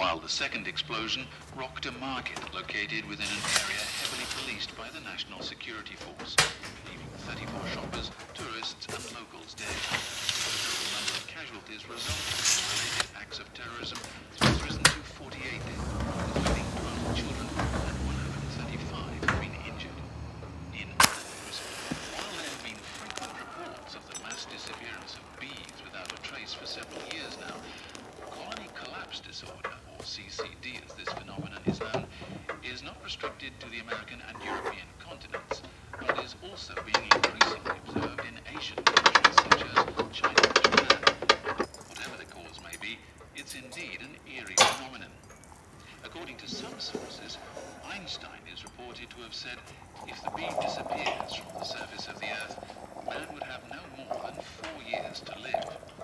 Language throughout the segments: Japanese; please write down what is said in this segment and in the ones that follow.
Meanwhile, the second explosion rocked a market located within an area heavily policed by the National Security Force, leaving 34 shoppers, tourists and locals dead. The total number of casualties resulting from related acts of terrorism has risen to 48 dead, including 12 children and 135 have been injured. In other news, while there have been frequent reports of the mass disappearance of bees without a trace for several years now, colony collapse disorder, or CCD as this phenomenon is known, is not restricted to the American and European continents, but is also being increasingly observed in Asian countries such as China and Japan. Whatever the cause may be, it's indeed an eerie phenomenon. According to some sources, Einstein is reported to have said, if the bee disappears from the surface of the Earth, man would have no more than 4 years to live.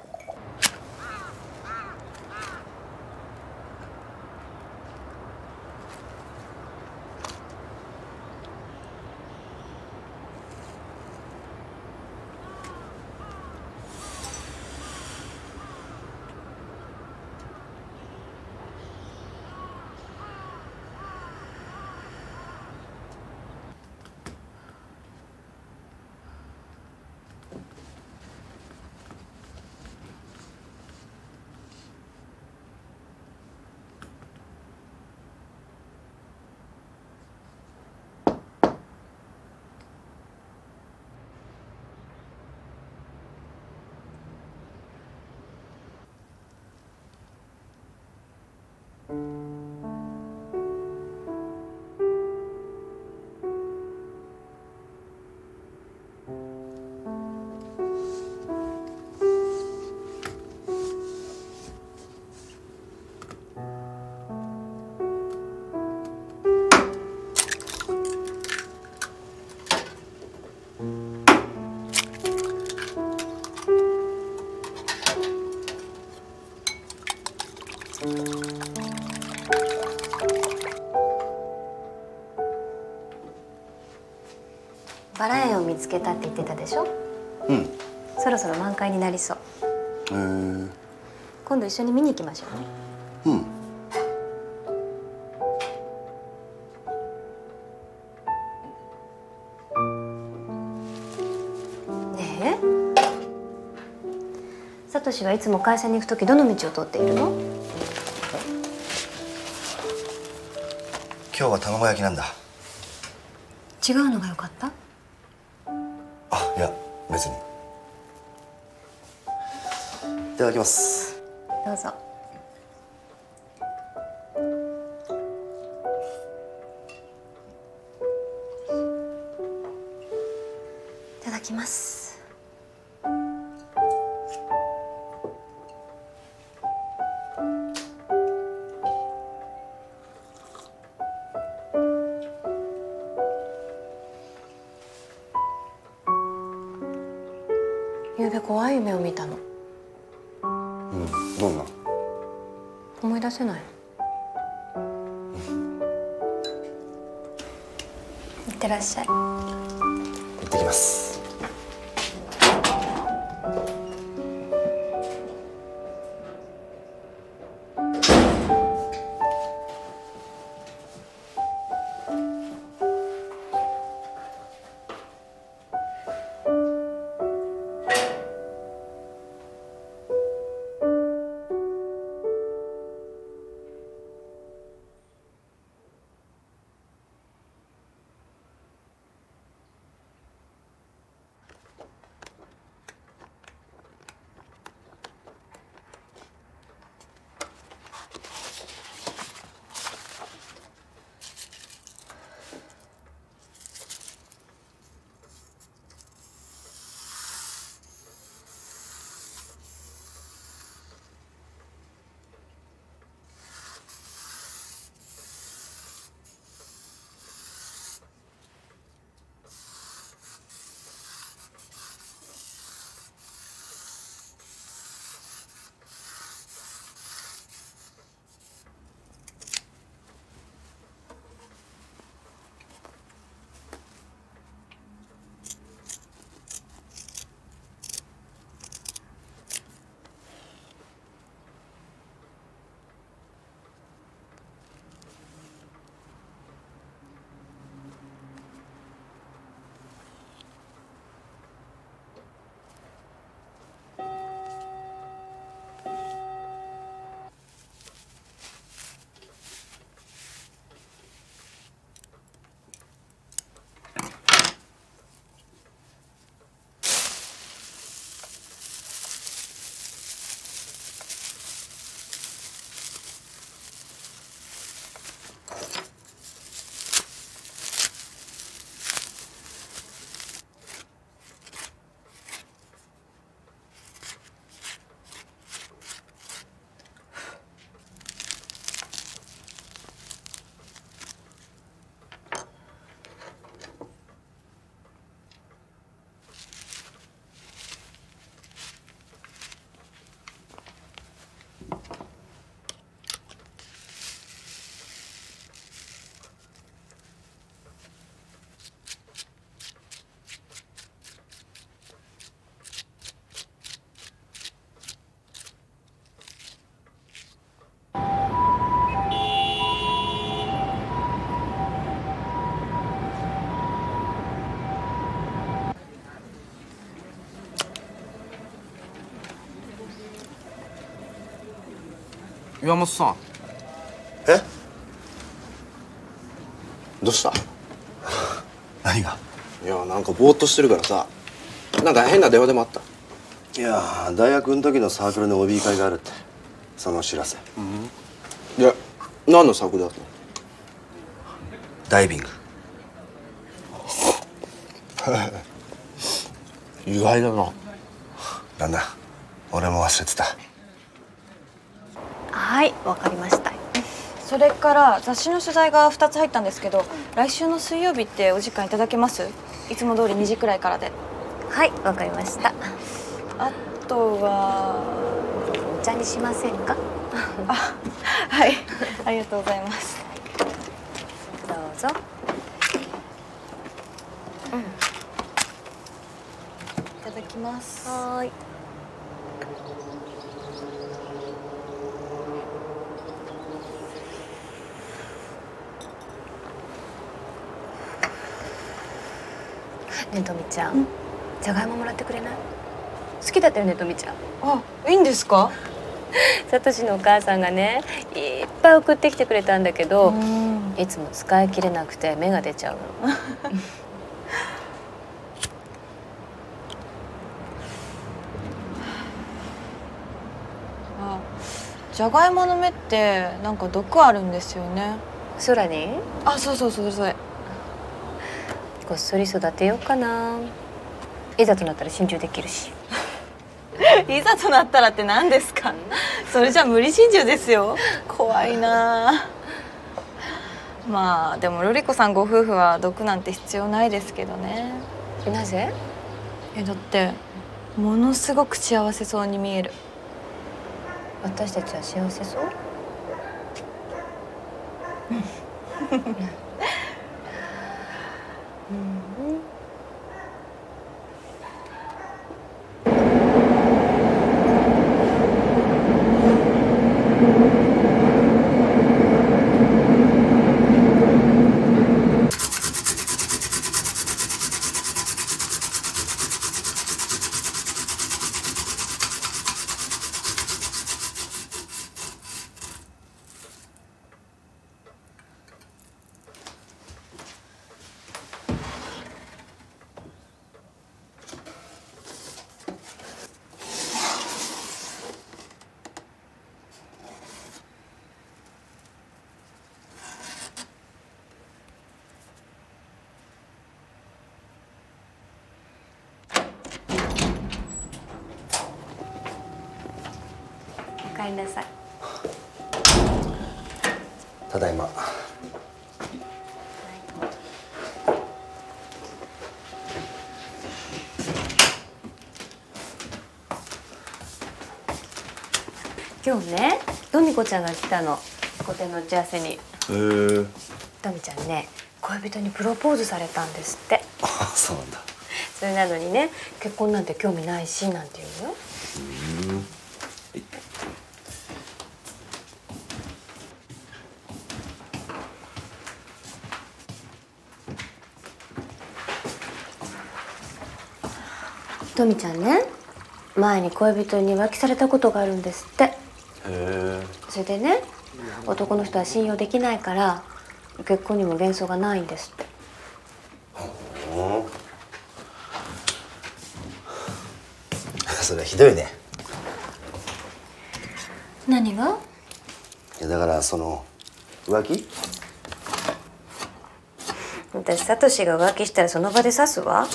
バラ園を見つけたって言ってたでしょ。 うん。 そろそろ満開になりそう。今度一緒に見に行きましょうね。ねえ、サトシはいつも会社に行くときどの道を通っているの？ 今日は卵焼きなんだ。 違うのが良かった？ いや別に。いただきます。 どうぞ。いただきます。ゆうべ怖い夢を見たの。 どんな？ 思い出せない。いってらっしゃい。 行ってきます。 岩本さん。 え、どうした？何が？ いやなんかぼーっとしてるからさ、なんか変な電話でもあった？ いや大学の時のサークルの OB 会があるって、そのお知らせ。 いや何のサークルだったの？ ダイビング。 意外だな。 なんだ、俺も忘れてた。 はい、わかりました。 それから雑誌の取材が2つ入ったんですけど、来週の水曜日ってお時間いただけます？いつも通り2時くらいからで。 はい、わかりました。 あとはお茶にしませんか？ あ、はい、ありがとうございます。 どうぞ。 いただきます。 はーい。ねえとみちゃん、じゃがいももらってくれない？好きだったよねとみちゃん。 あ、いいんですか？ さとしのお母さんがね、いっぱい送ってきてくれたんだけど、いつも使い切れなくて芽が出ちゃうの。 あ、じゃがいもの芽ってなんか毒あるんですよね。 空にあ、そうそうそう、それ。 こっそり育てようかな。いざとなったら心中できるし。 いざとなったらって何ですか？それじゃ無理心中ですよ。怖いな。まあでも瑠璃子さんご夫婦は毒なんて必要ないですけどね。 なぜ？ だってものすごく幸せそうに見える。 私たちは幸せそう？おかえりなさい。 ただいま。 今日ね、とみこちゃんが来たの。個展の打ち合わせに。 へえ。 とみちゃんね、恋人にプロポーズされたんですって。 あ、そうなんだ。 それなのにね、結婚なんて興味ないしなんて言うよ。とみちゃんね、前に恋人に浮気されたことがあるんですって。 へえ。 それでね、男の人は信用できないから結婚にも幻想がないんですって。 それはひどいね。 何が？ いやだからその浮気？ 私サトシが浮気したらその場で刺すわ。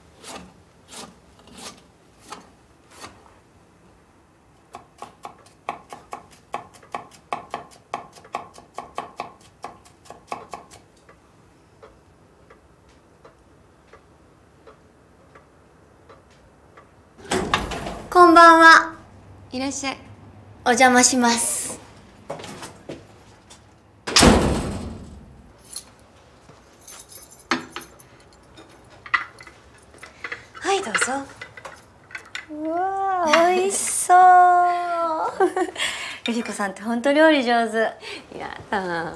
こんばんは。いらっしゃい。お邪魔します。 はいどうぞ。 うわー、美味しそう。ゆり子さんって本当料理上手。 やだ。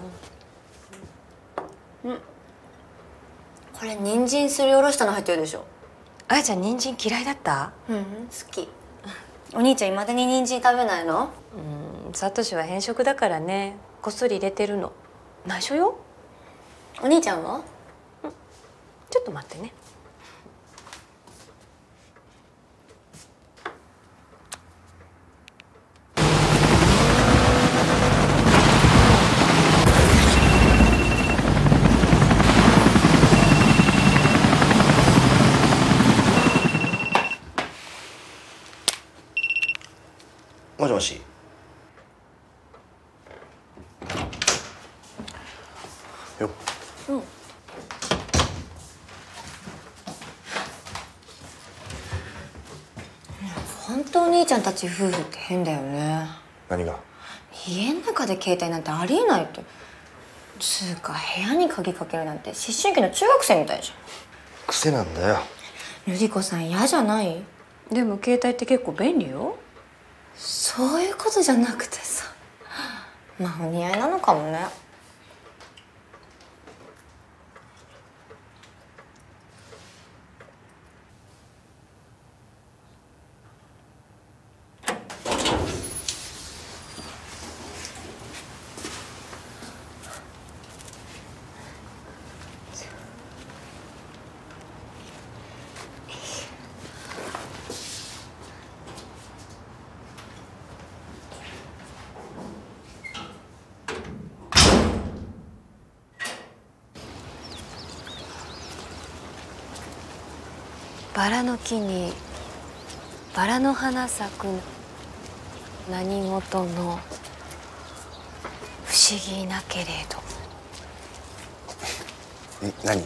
これ人参すりおろしたの入ってるでしょ。 あやちゃん人参嫌いだった？ 好き。お兄ちゃん未だに人参食べないの？ サトシは偏食だからね、こっそり入れてるの。内緒よ。 お兄ちゃんは？ ちょっと待ってね。 もしもし。よっ。 本当お兄ちゃんたち夫婦って変だよね。 何が？ 家の中で携帯なんてありえないって。つうか部屋に鍵かけるなんて思春期の中学生みたいじ癖なんだよ。 ゃん。瑠璃子さん嫌じゃない？ でも携帯って結構便利よ。 そういうことじゃなくてさ。まあお似合いなのかもね。 バラの木にバラの花咲く何事の不思議なけれど。 何？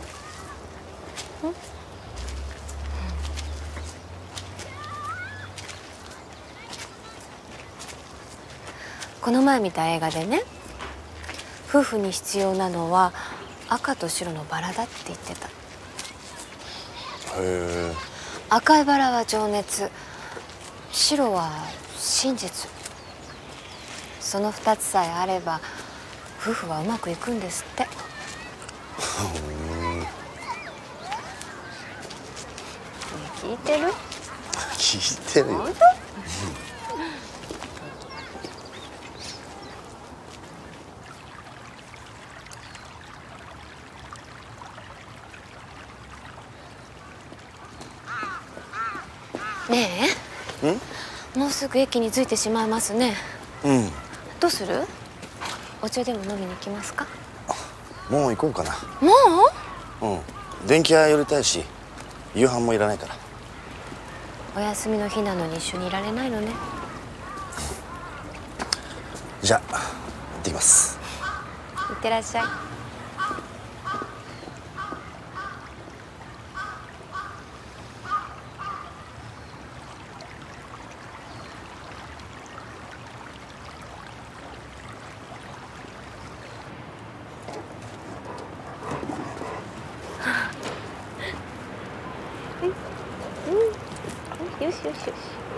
この前見た映画でね、夫婦に必要なのは赤と白のバラだって言ってた。 へえ。 赤いバラは情熱、白は真実。その2つさえあれば夫婦はうまくいくんですって。聞いてる？ 聞いてるよ。 本当？ねえ、もうすぐ駅に着いてしまいますね。 うん。 どうする？お茶でも飲みに行きますか？ もう行こうかな。 もうん。電気屋寄りたいし、夕飯もいらないから。 う？お休みの日なのに一緒にいられないのね。 じゃあ行ってきます。 いってらっしゃい。よしよしよし。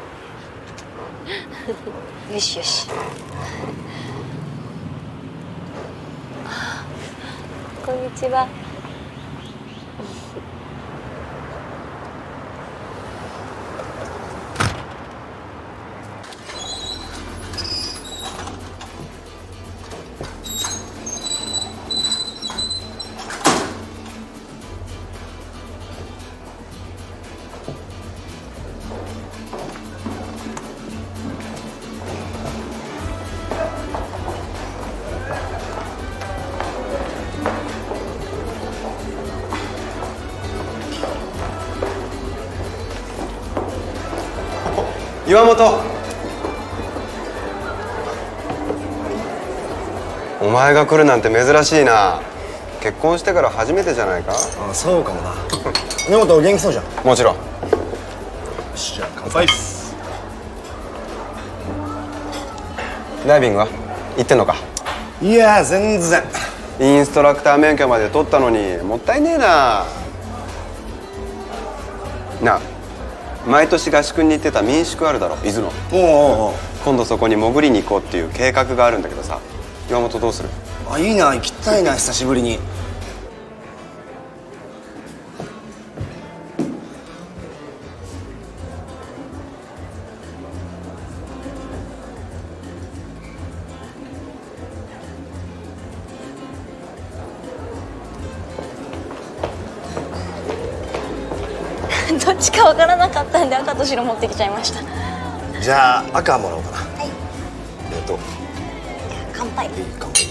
よしよし。こんにちは。 岩本、お前が来るなんて珍しいな。結婚してから初めてじゃないか。 あ、そうかもな。根本元気そうじゃん。 もちろん。 よし、じゃあ乾杯っす。 ダイビングは行ってんのか？ いや全然。 インストラクター免許まで取ったのにもったいねえな。なあ、毎年合宿に行ってた民宿あるだろ、伊豆の。 おうおうおう。 今度そこに潜りに行こうっていう計画があるんだけどさ、岩本どうする？ あ、いいな、行きたいな、久しぶりに。 どっちかわからなかったんで赤と白持ってきちゃいました。 じゃあ赤もらおうかな。 はい。 ありがとう。 乾杯。 乾杯。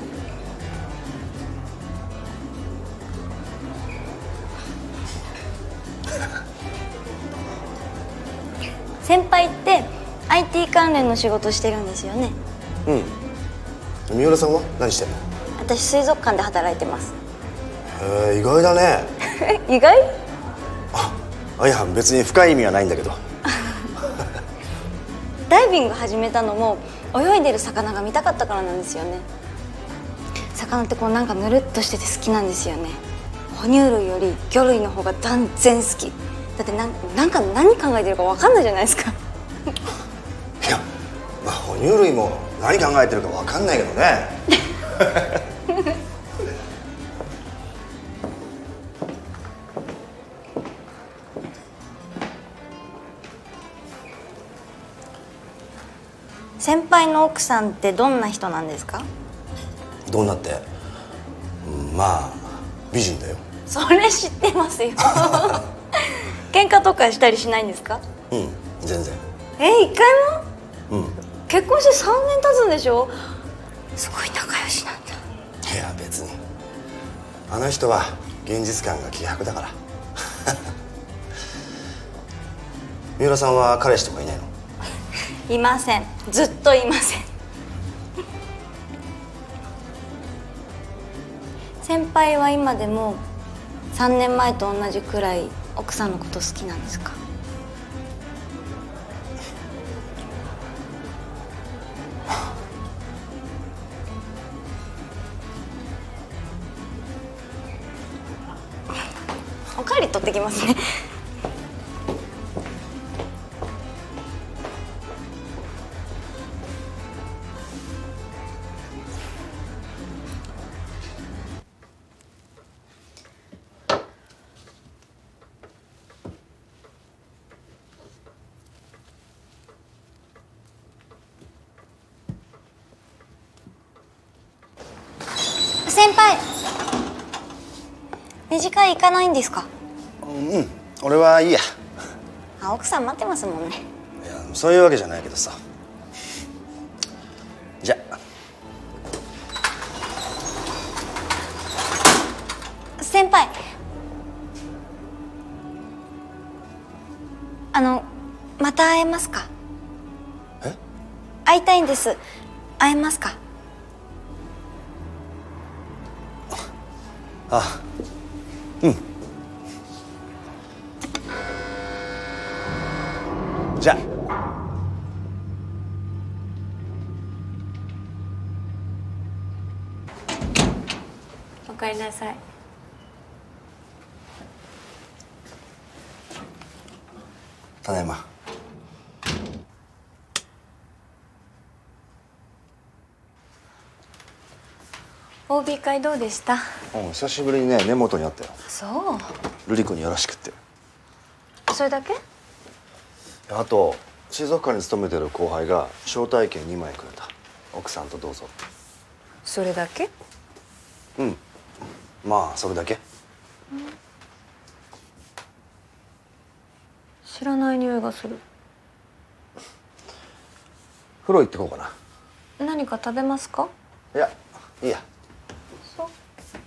先輩って IT 関連の仕事してるんですよね。 うん。三浦さんは何してんの？ 私水族館で働いてます。 へえ、意外だね。 意外？ いや別に深い意味はないんだけど。 ダイビング始めたのも泳いでる魚が見たかったからなんですよね。魚ってこうなんかぬるっとしてて好きなんですよね。哺乳類より魚類の方が断然好き。だってなんか何考えてるか分かんないじゃないですか。 いや、まあ、哺乳類も何考えてるか分かんないけどね。 先輩の奥さんってどんな人なんですか？ どうなって、まあ美人だよ。 それ知ってますよ。喧嘩とかしたりしないんですか？ うん、全然。 一回も？ うん。 結婚して3年経つんでしょ？すごい仲良しなんだ。 いや別にあの人は現実感が希薄だから。三浦さんは彼氏とかいないの？ いません。ずっといません。先輩は今でも3年前と同じくらい奥さんのこと好きなんですか？おかわり取ってきますね。先輩、二次会行かないんですか？ うん、俺はいいや。 奥さん待ってますもんね。 いやそういうわけじゃないけどさ。じゃあ先輩、また会えますか？ え？ 会いたいんです。会えますか？ あ、うん。じゃあ。 おかえりなさい。 ただいま。 OB 会どうでした？ 久しぶりにね根本に会ったよ。 そう。 瑠璃子によろしくって。 それだけ？ あと水族館に勤めてる後輩が招待券2枚くれた。奥さんとどうぞ。 それだけ？ うん、まあそれだけ。 知らない匂いがする。 風呂行ってこうかな。 何か食べますか？ いや、いいや。 そう。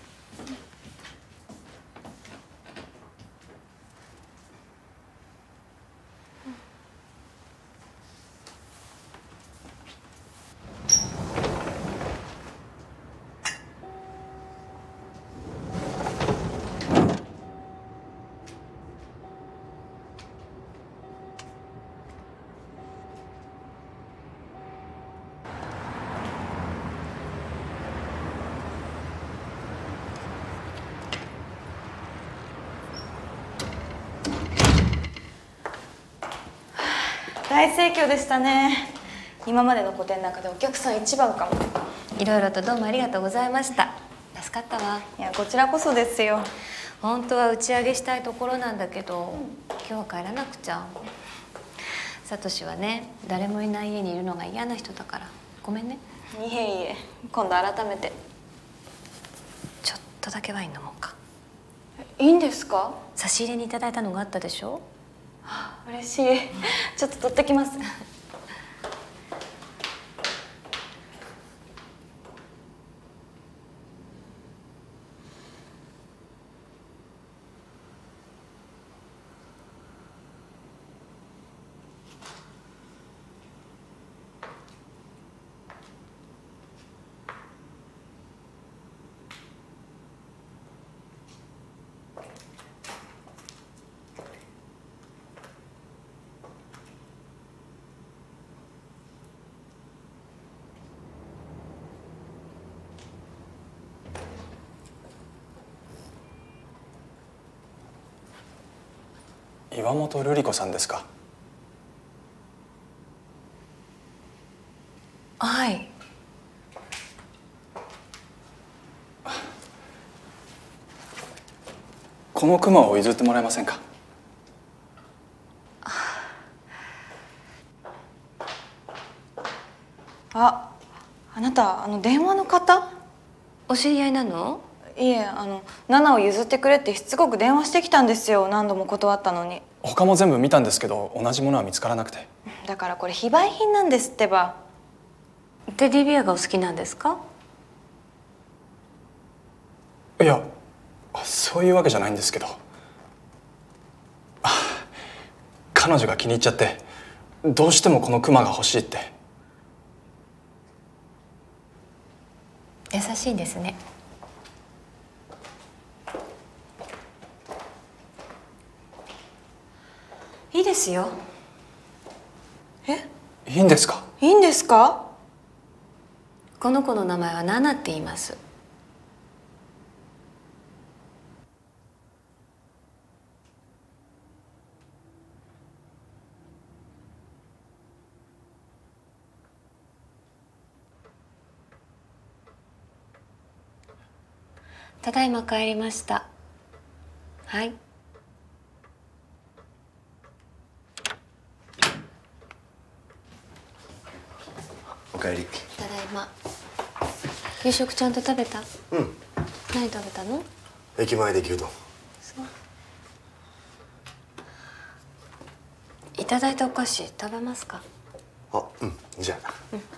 大盛況でしたね。今までの個展の中でお客さん一番かも。 いろいろとどうもありがとうございました。助かったわ。 いやこちらこそですよ。 本当は打ち上げしたいところなんだけど、今日は帰らなくちゃ。サトシはね、誰もいない家にいるのが嫌な人だからごめんね。 いえいえ、今度改めて。 ちょっとだけワイン飲もうか。 いいんですか？ 差し入れにいただいたのがあったでしょ。 嬉しい。ちょっと取ってきます。 岩本瑠璃子さんですか？ はい。 このクマを譲ってもらえませんか？ あなた電話の方？ お知り合いなの？ いえナナを譲ってくれってしつこく電話してきたんですよ。何度も断ったのに。 他も全部見たんですけど同じものは見つからなくて。 だからこれ非売品なんですってば。 テディベアがお好きなんですか？ いやそういうわけじゃないんですけど、彼女が気に入っちゃってどうしてもこのクマが欲しいって。 優しいんですね。いいですよ。 いいんですか？ いいんですか？ この子の名前はナナって言います。ただいま帰りました。はい。 おかえり。 ただいま。夕食ちゃんと食べた？ うん。 何食べたの？ 駅前で牛丼。 そう。いただいたお菓子食べますか？ あ、うん。じゃあ。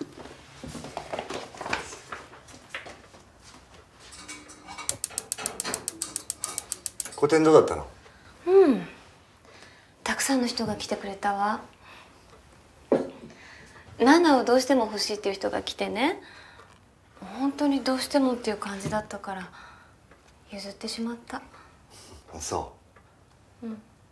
個展どうだったの？ たくさんの人が来てくれたわ。ナナをどうしても欲しいっていう人が来てね、本当にどうしてもっていう感じだったから譲ってしまった。 あ、そう。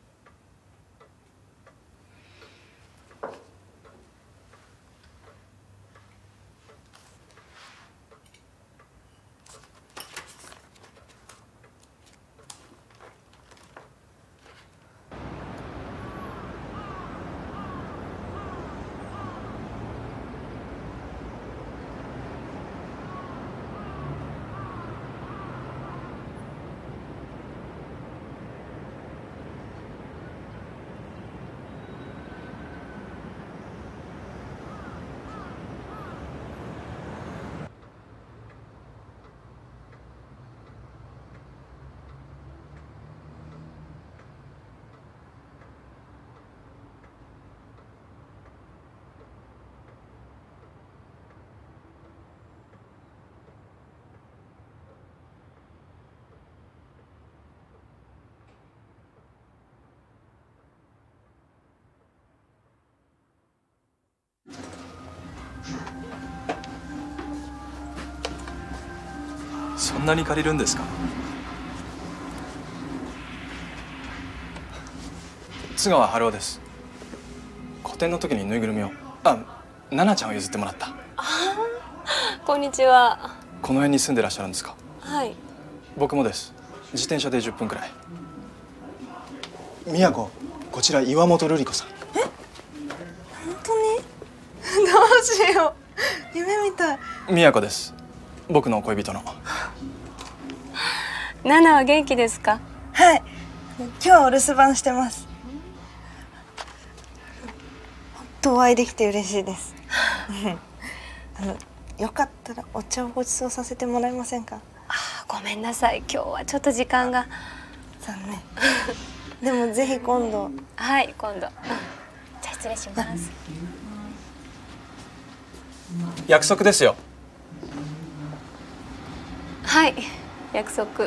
そんなに借りるんですか？津川春夫です。個展の時にぬいぐるみを奈々ちゃんを譲ってもらった。 こんにちは。 この辺に住んでらっしゃるんですか？ はい。 僕もです。自転車で10分くらい。 宮子、こちら岩本瑠璃子さん。 本当に？どうしよう、夢みたい。 宮子です。僕の恋人の。 ナナは元気ですか？ はい、今日はお留守番してます。本当お会いできて嬉しいです。よかったらお茶をご馳走させてもらえませんか？ ごめんなさい、今日はちょっと時間が。 残念でもぜひ今度。 はい今度。じゃあ失礼します。 約束ですよ。 はい約束。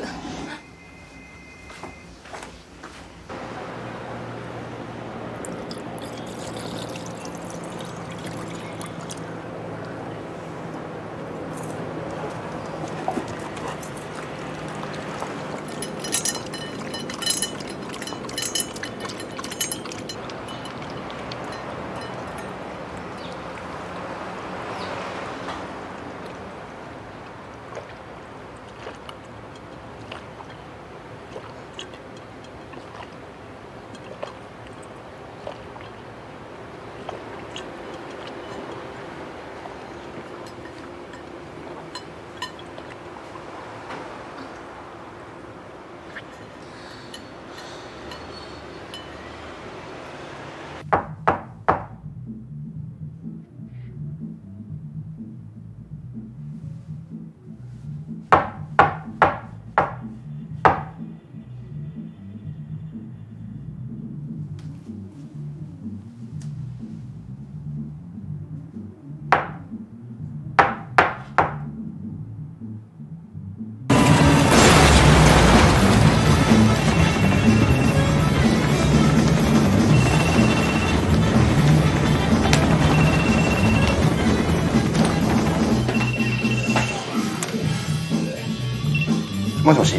もしもし。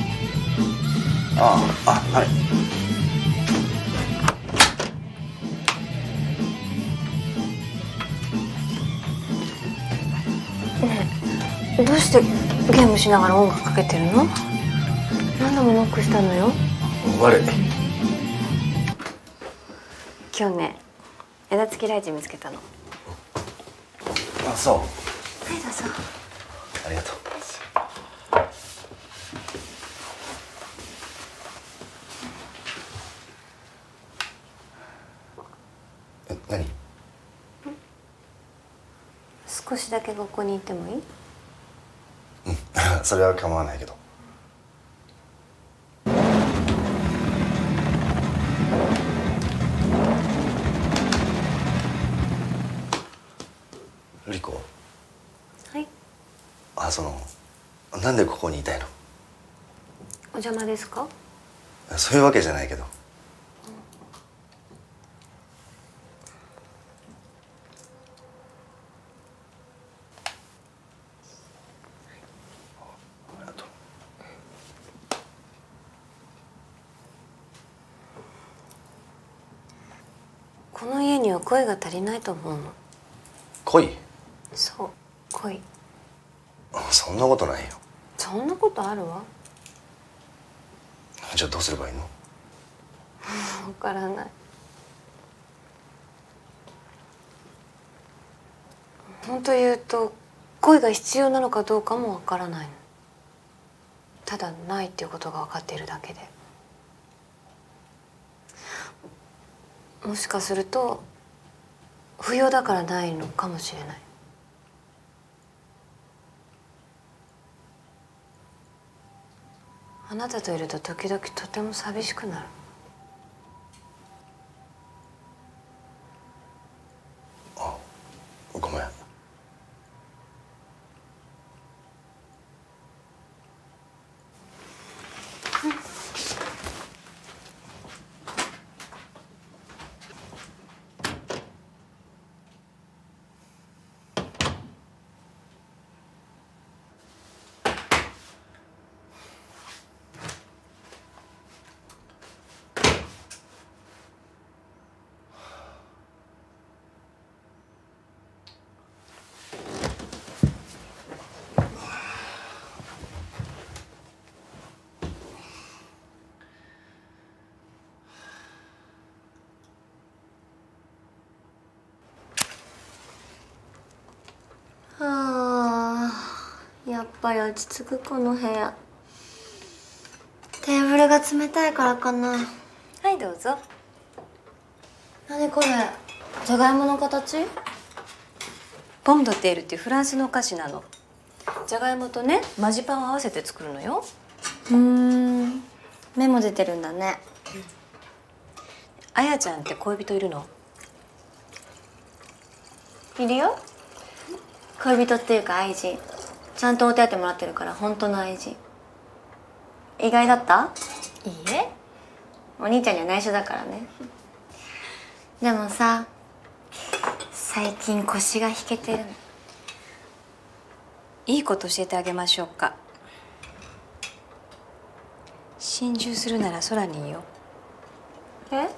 はい。 どうしてゲームしながら音楽かけてるの？何度もノックしたのよ。 悪い。 今日ね枝付きライチ見つけたの。 あ、そう。 はいどうぞ。 ありがとう。何？ 少しだけここにいてもいい？ うんそれは構わないけど。瑠璃子。 はい。 なんでここにいたいの？ お邪魔ですか？ そういうわけじゃないけど。 この家には恋が足りないと思うの。 恋？ そう恋。 そんなことないよ。 そんなことあるわ。 じゃあどうすればいいの？ わからない。本当言うと恋が必要なのかどうかもわからないの。ただないっていうことが分かっているだけで。もしかすると不要だからないのかもしれない。あなたといると時々とても寂しくなる。 あ、ごめん。 やっぱり落ち着くこの部屋。テーブルが冷たいからかな。 はいどうぞ。 何これ？じゃがいもの形？ ポムドテールっていうフランスのお菓子なの。じゃがいもとねマジパンを合わせて作るのよ。 う芽も出てるんだね。 あやちゃんって恋人いるの？ いるよ。恋人っていうか愛人。ちゃんとお手当もらってるから本当の愛人。意外だった？ いいえ。 お兄ちゃんには内緒だからね。でもさ、最近腰が引けてるの。 いいこと教えてあげましょうか。心中するなら空にいよ。 え？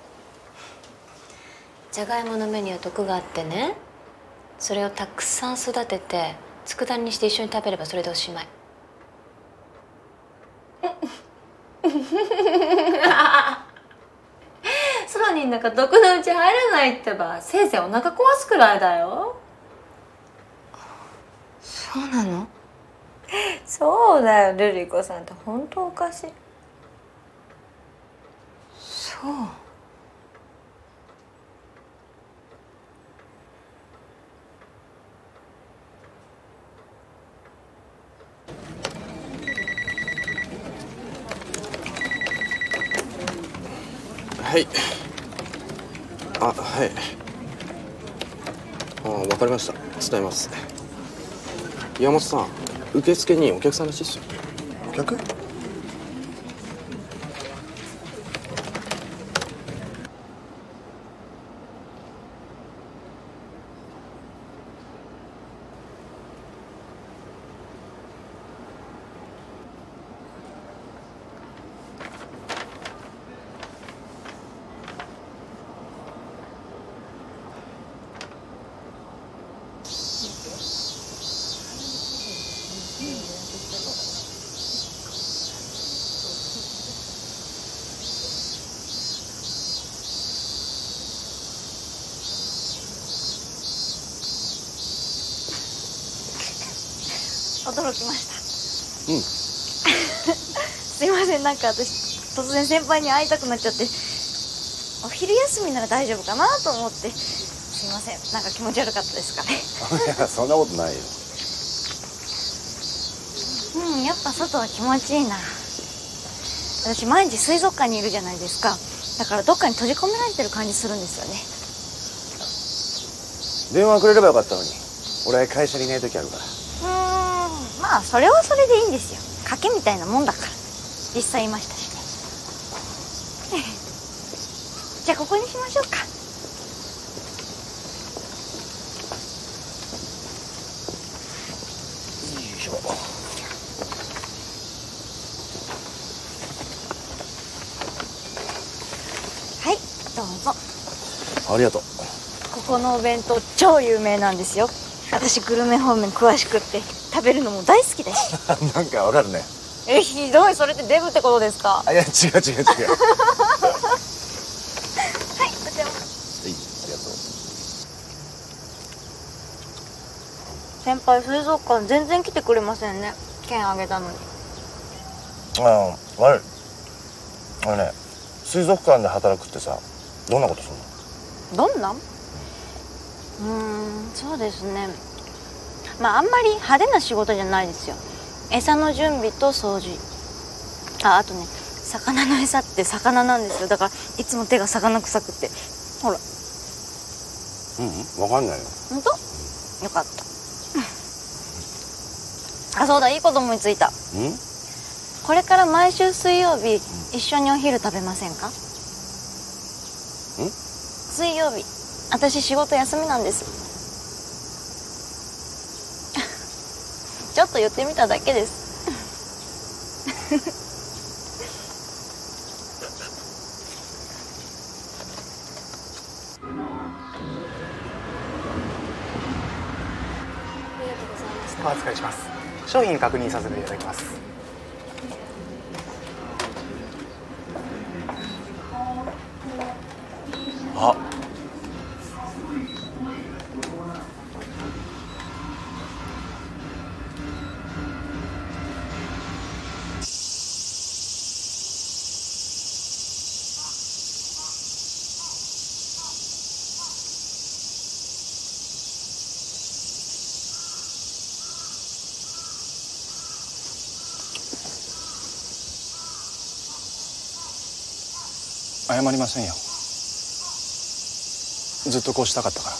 じゃがいもの芽には毒があってね、それをたくさん育てて佃煮にして一緒に食べればそれでおしまい。 空になんか毒のうち入れないってば、せいぜいお腹壊すくらいだよ。 そうなの？ そうだよ、ルリ子さんって本当おかしい。 そう。 はい。はい。わかりました。伝えます。岩本さん、受付にお客さんらしいっすよ。 お客？ 驚きました。 うん。 すいません、なんか私突然先輩に会いたくなっちゃって、お昼休みなら大丈夫かなと思って。すいません、なんか気持ち悪かったですかね。 いや、そんなことないよ。 やっぱ外は気持ちいいな。私毎日水族館にいるじゃないですか。だからどっかに閉じ込められてる感じするんですよね。 電話くれればよかったのに。俺会社にいない時あるから。 まあそれはそれでいいんですよ。賭けみたいなもんだから。実際いましたしね。じゃあここにしましょうか。 よいしょ。 はい、どうぞ。 ありがとう。 ここのお弁当超有名なんですよ。私グルメ方面詳しくって食べるのも大好きだし。 なんかわかるね。 ひどい。それってデブってことですか？ あ、いや違う。 はい、こちらも。 はい、ありがとう。 先輩、水族館全然来てくれませんね。券あげたのに。 悪い。水族館で働くってさ、どんなことするの？ どんな？そうですね。まああんまり派手な仕事じゃないですよ。餌の準備と掃除。あとね、魚の餌って魚なんですよ。だからいつも手が魚臭くって。ほら。 わかんないよ。 本当？よかった。あ、そうだ、いいこと思いついた。これから毎週水曜日、一緒にお昼食べませんか？水曜日、私仕事休みなんです。ちょっと言ってみただけです。 お預かりします。商品確認させていただきます。 あ、 謝りませんよ。ずっとこうしたかったから。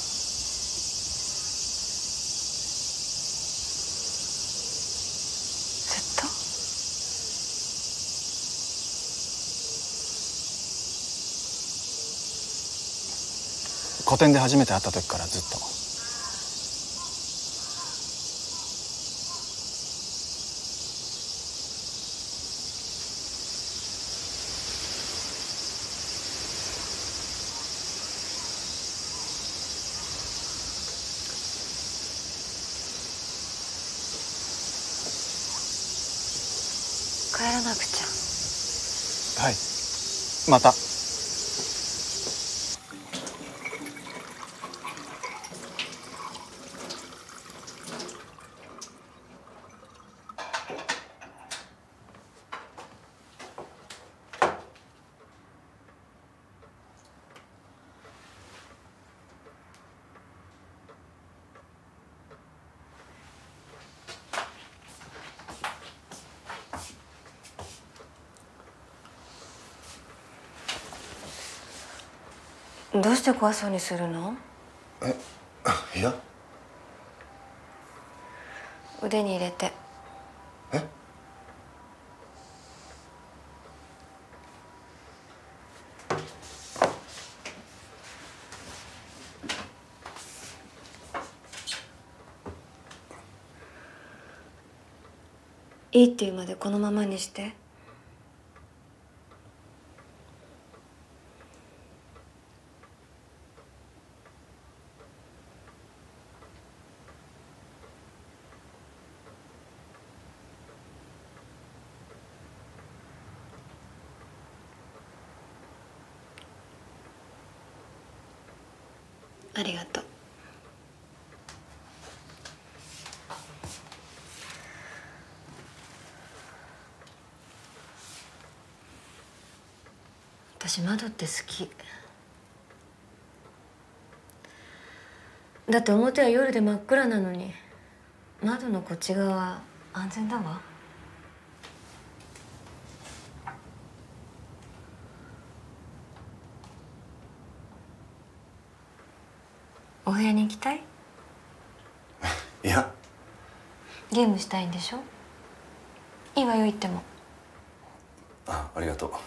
ずっと？ 個展で初めて会った時からずっと。 帰らなくちゃ。 はい、また。 どうして怖そうにするの？ いや。 腕に入れて。 え？ いいって言うまでこのままにして。ありがとう。私窓って好き。だって表は夜で真っ暗なのに窓のこっち側は安全だわ。お部屋に行きたい？ いや。 ゲームしたいんでしょ？いいわよ、言っても。 ありがとう。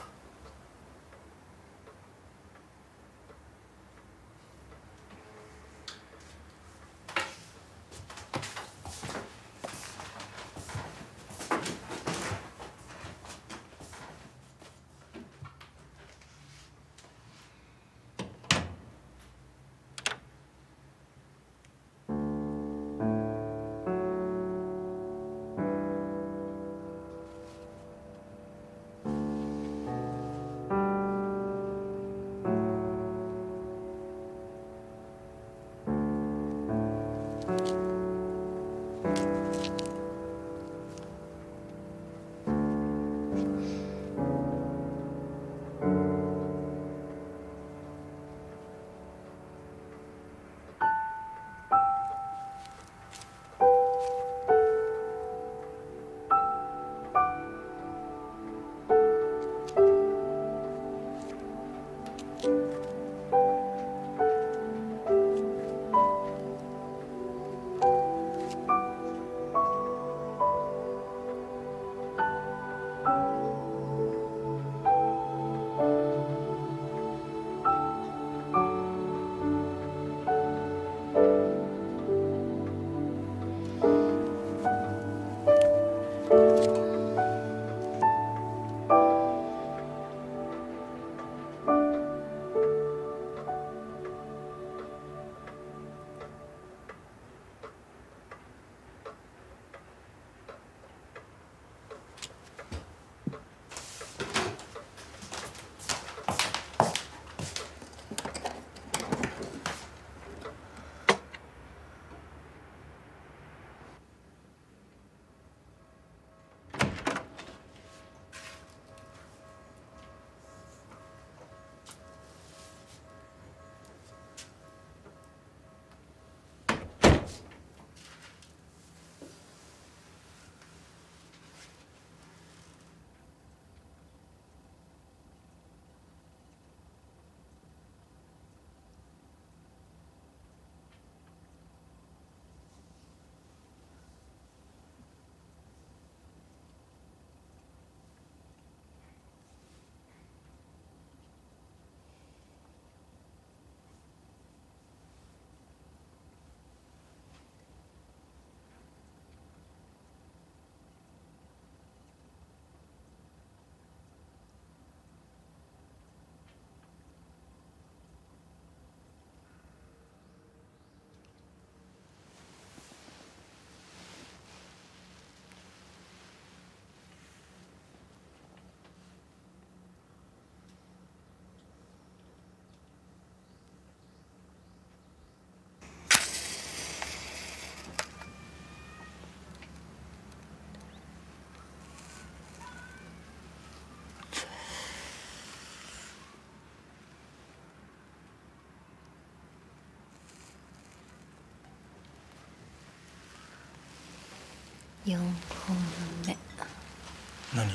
4本目。 何？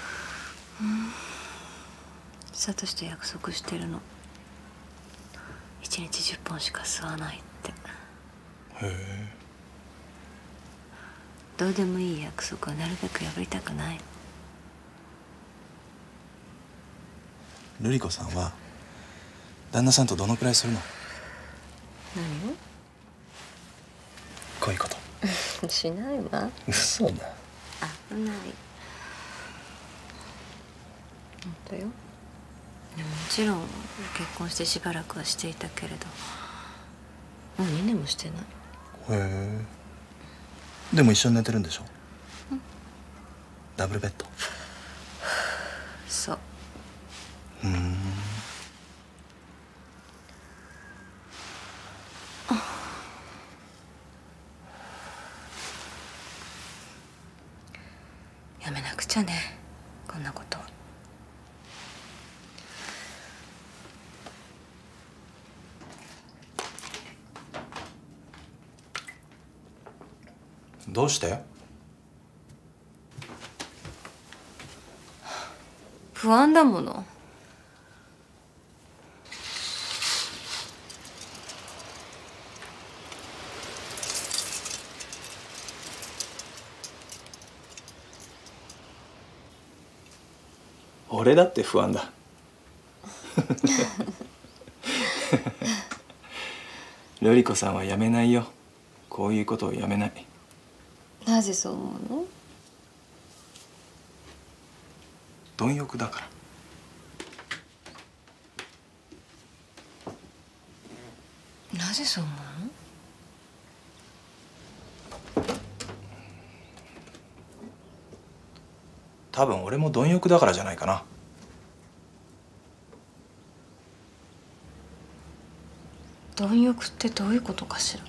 サトシと約束してるの。1日10本しか吸わないって。 へえ。 どうでもいい約束はなるべく破りたくない。 瑠璃子さんは旦那さんとどのくらいするの？ 何を？ こういうことしないわ。 嘘だ。 危ない。本当よ。でももちろん結婚してしばらくはしていたけれど、もう2年もしてない。 へえ。でも一緒に寝てるんでしょ？ダブルベッド？ そう。やめなくちゃね、こんなこと。 どうして？ 不安だもの。 俺だって不安だ。瑠璃子さんはやめないよ。こういうことをやめない。 なぜそう思うの？ 貪欲だから。 なぜそう思うの？ 多分俺も貪欲だからじゃないかな。 貪欲ってどういうことかしら。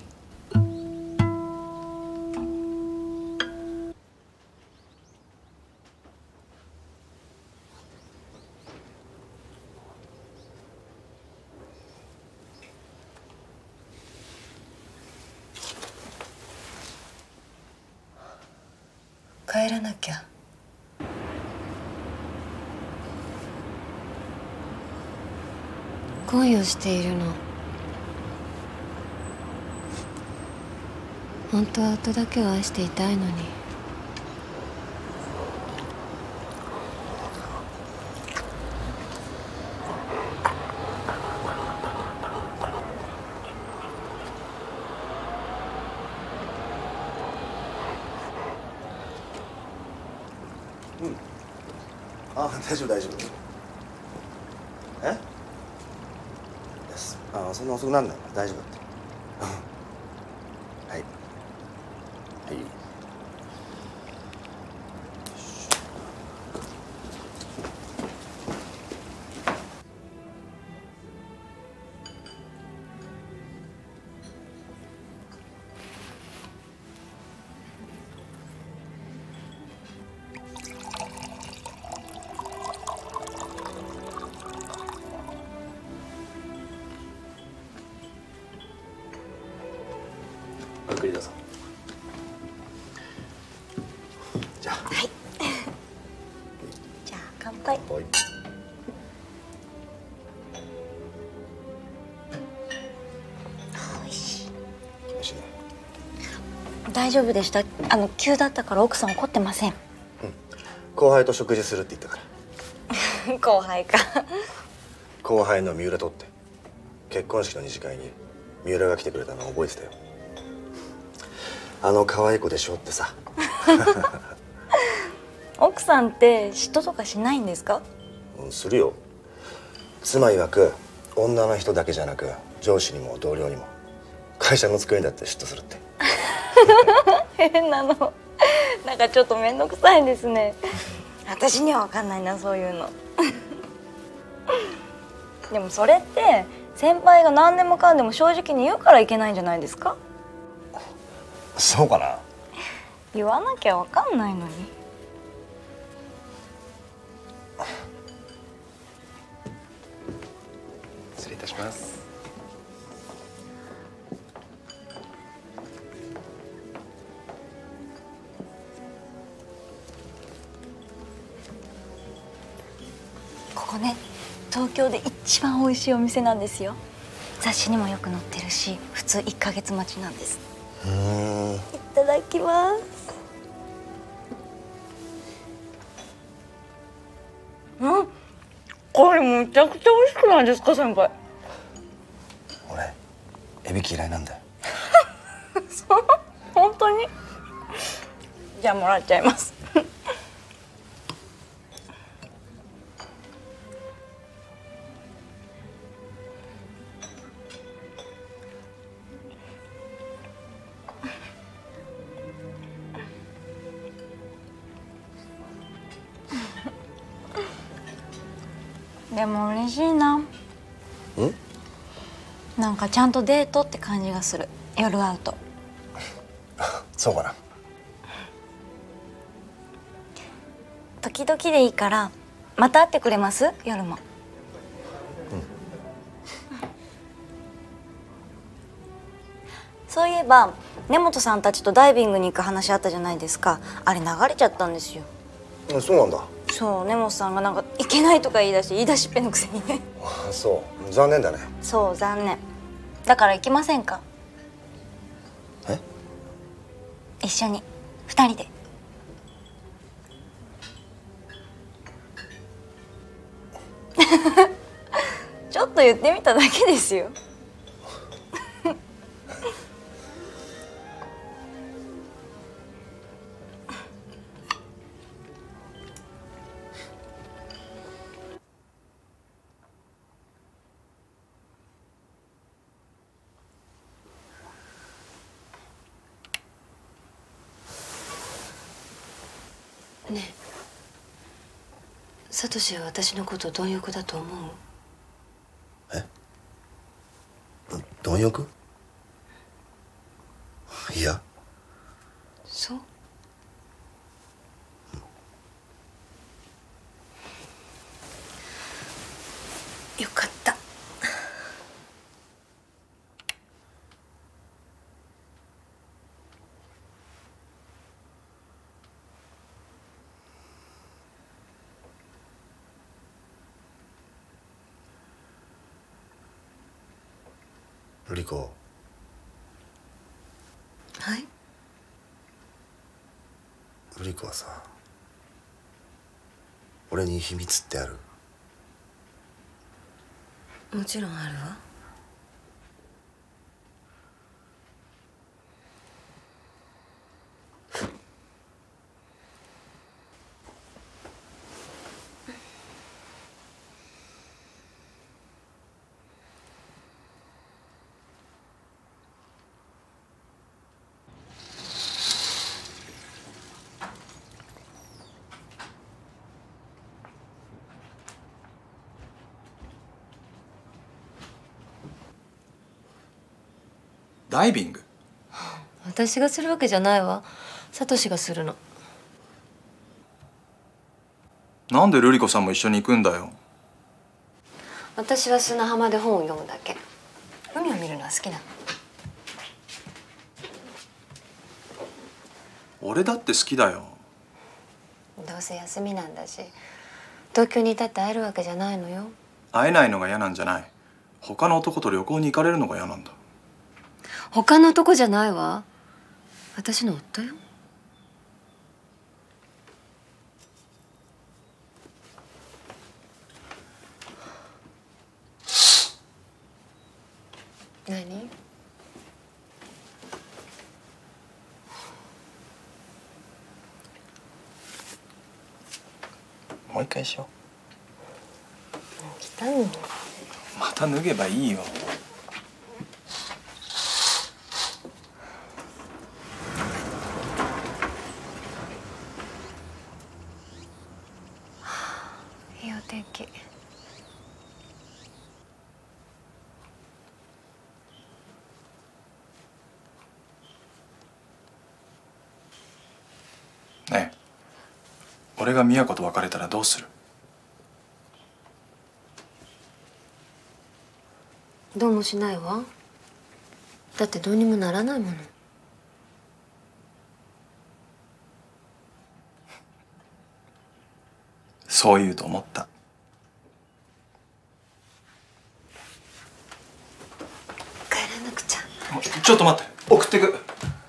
帰らなきゃ。恋をしているの。本当は夫だけを愛していたいのに。 あ、大丈夫大丈夫。え？そんな遅くなんないから大丈夫だって。はいはい。ゆっくりどうぞ。じゃあ。 はい。じゃあ乾杯。 はい。 美味しい。 美味しいね。 大丈夫でした。急だったから奥さん怒ってません。 後輩と食事するって言ったから。 後輩か。 後輩の三浦とって結婚式の二次会に三浦が来てくれたの覚えてたよ。可愛い子でしょってさ。 奥さんって嫉妬とかしないんですか？ するよ。妻曰く女の人だけじゃなく上司にも同僚にも会社の机にだって嫉妬するって。 変なの。なんかちょっと面倒くさいですね。私には分かんないな、そういうの。でもそれって先輩が何でもかんでも正直に言うからいけないんじゃないですか？ そうかな。 言わなきゃ分かんないのに。 失礼いたします。 東京で一番美味しいお店なんですよ。雑誌にもよく載ってるし、普通1ヶ月待ちなんです。いただきます。うん、これめちゃくちゃ美味しくないですか、先輩。 俺エビ嫌いなんだよ。 そう本当に。じゃあもらっちゃいます。でも嬉しいな。なんかちゃんとデートって感じがする、夜会うと。 そうかな。 時々でいいからまた会ってくれます？夜も。そういえば根本さんたちとダイビングに行く話あったじゃないですか。あれ流れちゃったんですよ。 そうなんだ。 そう、根本さんがなんか行けないとか言い出しっぺのくせにね。 そう残念だね。 そう残念。だから行きませんか？ え？ 一緒に2人で。ちょっと言ってみただけですよ。 ねえ、サトシは私のこと貪欲だと思う？ え？貪欲？いや。 そう？よかった。 瑠璃子。 はい。 瑠璃子はさ、俺に秘密ってある？ もちろんあるわ。 ダイビング？ 私がするわけじゃないわ。サトシがするの。 なんで瑠璃子さんも一緒に行くんだよ。 私は砂浜で本を読むだけ。海を見るのは好きなの。 俺だって好きだよ。 どうせ休みなんだし、東京にいたって会えるわけじゃないのよ。 会えないのが嫌なんじゃない。他の男と旅行に行かれるのが嫌なんだ。 他の男じゃないわ。私の夫よ。何？ もう一回しよう。もう来たの。 また脱げばいいよ。 いいお天気。 ねえ、俺が宮子と別れたらどうする？ どうもしないわ。だってどうにもならないもの。 そう言うと思った。 ちょっと待って、送ってく。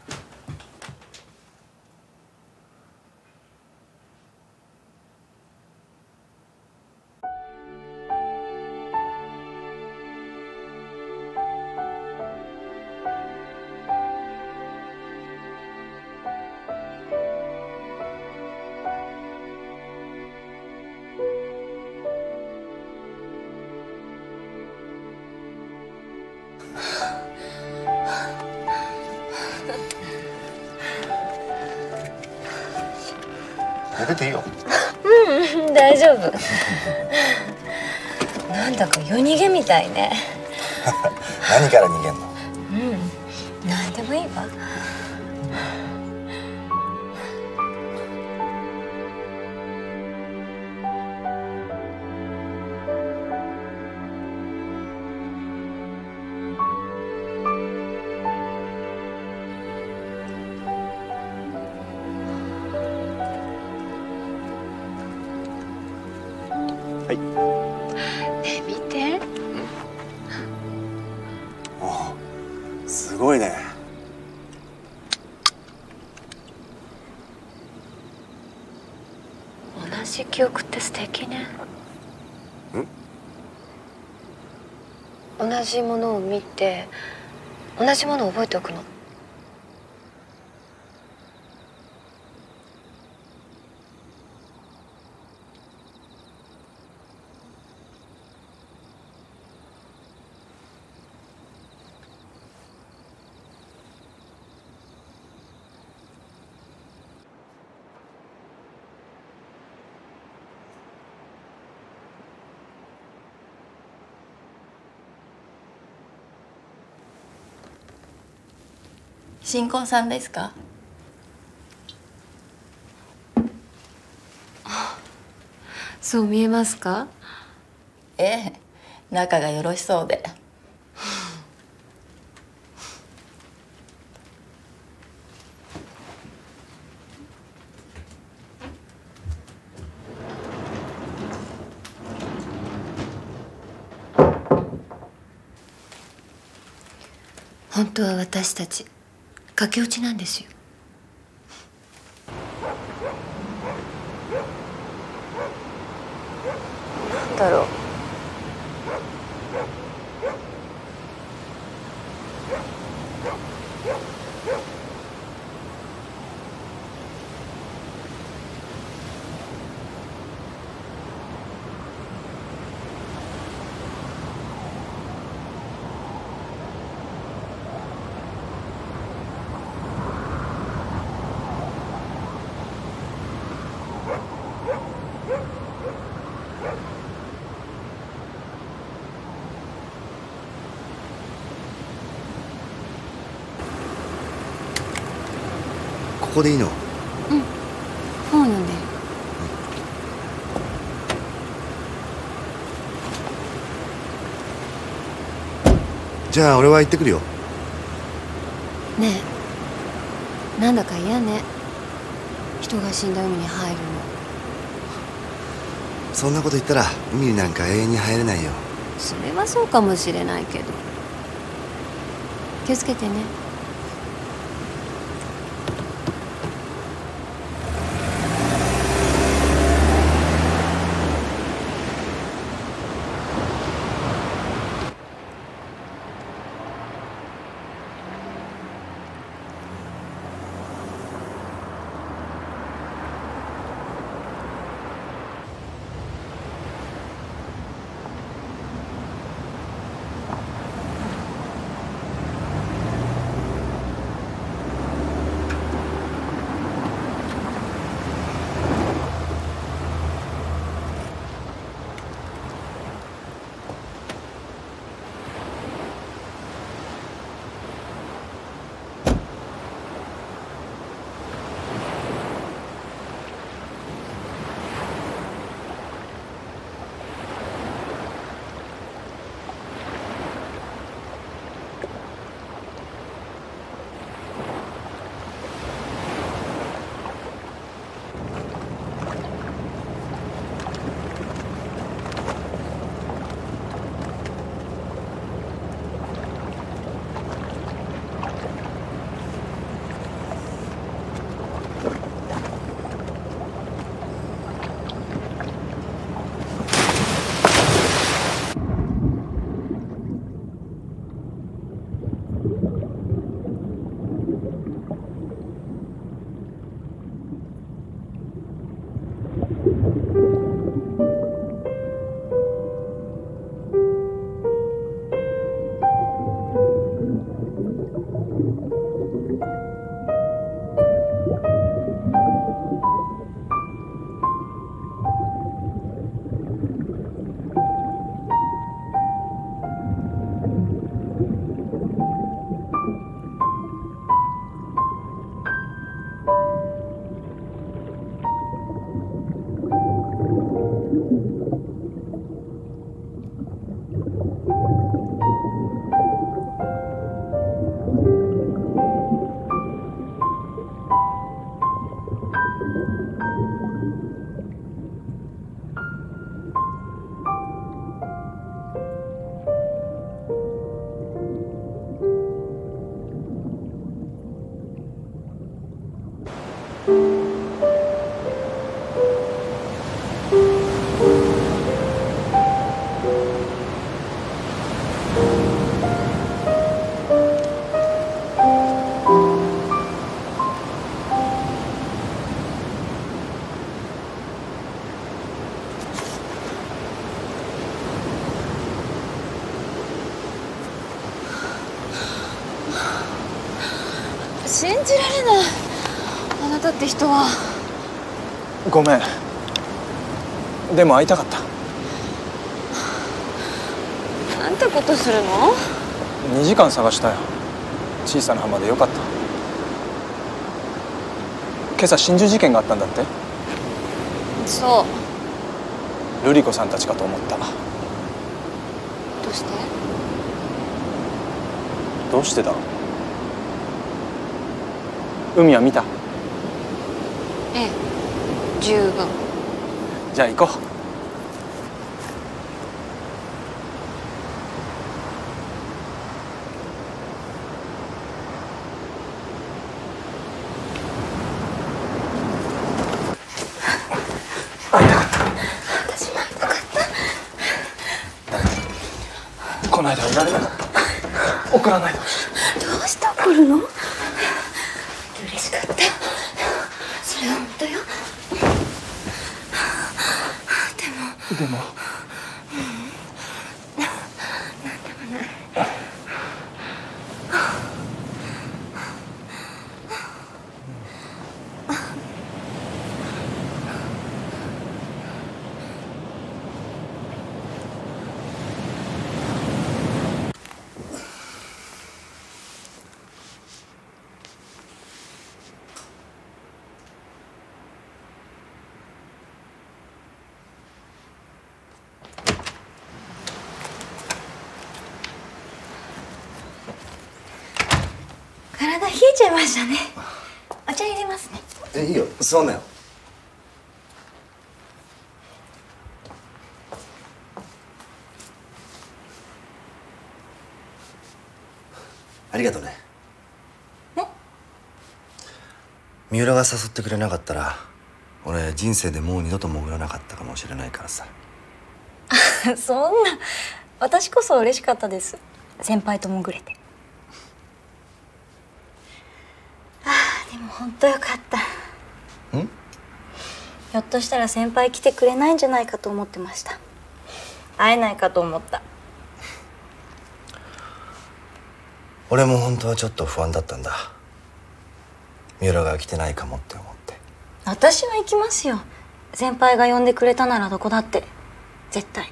寝てていいよ。 うん、大丈夫。なんだか夜逃げみたいね。 何から逃げんの？ うん、なんでもいいわ。 はい。 ねえ見て。 おお、すごいね。 同じ記憶って素敵ね。同じものを見て同じものを覚えておくの。 新婚さんですか？ そう見えますか？ ええ、仲がよろしそうで。 本当は私たち駆け落ちなんですよ。なんだろう。 ここでいいの？ うん、本を読んでる。 じゃあ俺は行ってくるよ。 ねえ、なんだか嫌ね。人が死んだ海に入るの。 そんなこと言ったら海になんか永遠に入れないよ。 それはそうかもしれないけど。気をつけてね。 信じられない。あなたって人は。 ごめん。でも会いたかった。 なんてことするの 2時間探したよ。小さな浜でよかった。今朝心中事件があったんだって。 そう。 瑠璃子さんたちかと思った。 どうして？ どうしてだろう。海は見た？ ええ、十分。 じゃあ行こう。この間はいられなかった。怒らないでほしい。 どうして怒るの？嬉しかった。それは本当よ。 でも体冷えちゃいましたね。お茶入れますね。 いいよ、座んなよ。ありがとね。三浦が誘ってくれなかったら俺人生でもう二度と潜らなかったかもしれないからさ。 そんな、私こそ嬉しかったです。先輩と潜れて。でも本当よかった。ひょっとしたら先輩来てくれないんじゃないかと思ってました。会えないかと思った。 俺も本当はちょっと不安だったんだ。三浦が来てないかもって思って。 私は行きますよ。先輩が呼んでくれたならどこだって絶対。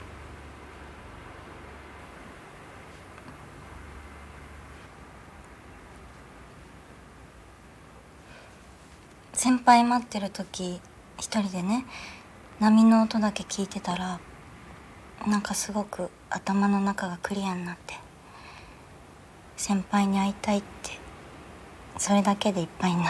先輩待ってる時一人でね、波の音だけ聞いてたらなんかすごく頭の中がクリアになって、先輩に会いたいってそれだけでいっぱいになった。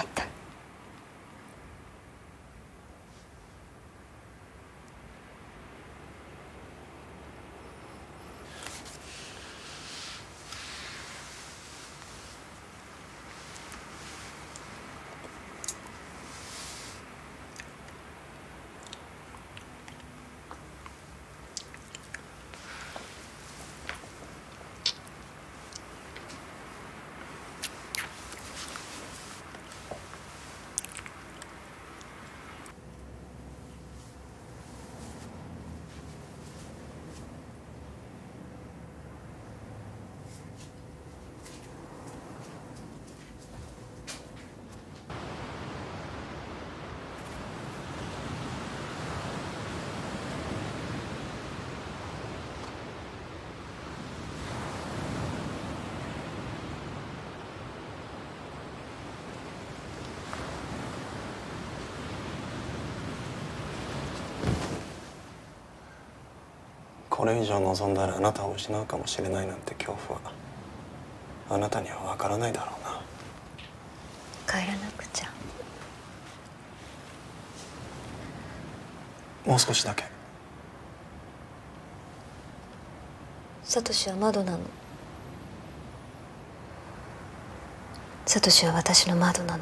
これ以上望んだらあなたを失うかもしれないなんて恐怖はあなたには分からないだろうな。 帰らなくちゃ。 もう少しだけ。 サトシは窓なの。サトシは私の窓なの。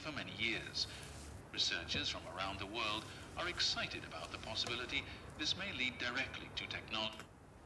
for many years. Researchers from around the world are excited about the possibility this may lead directly to technology.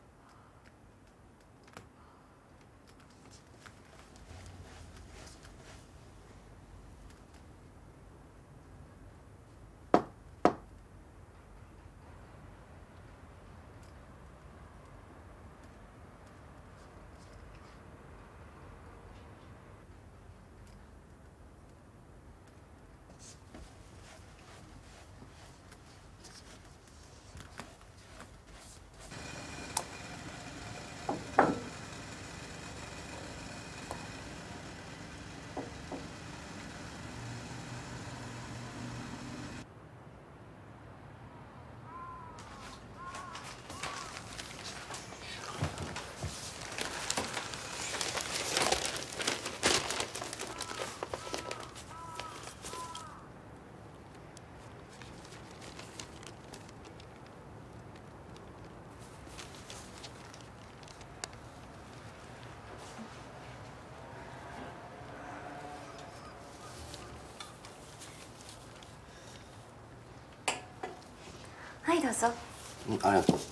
はいどうぞ。 ありがとう。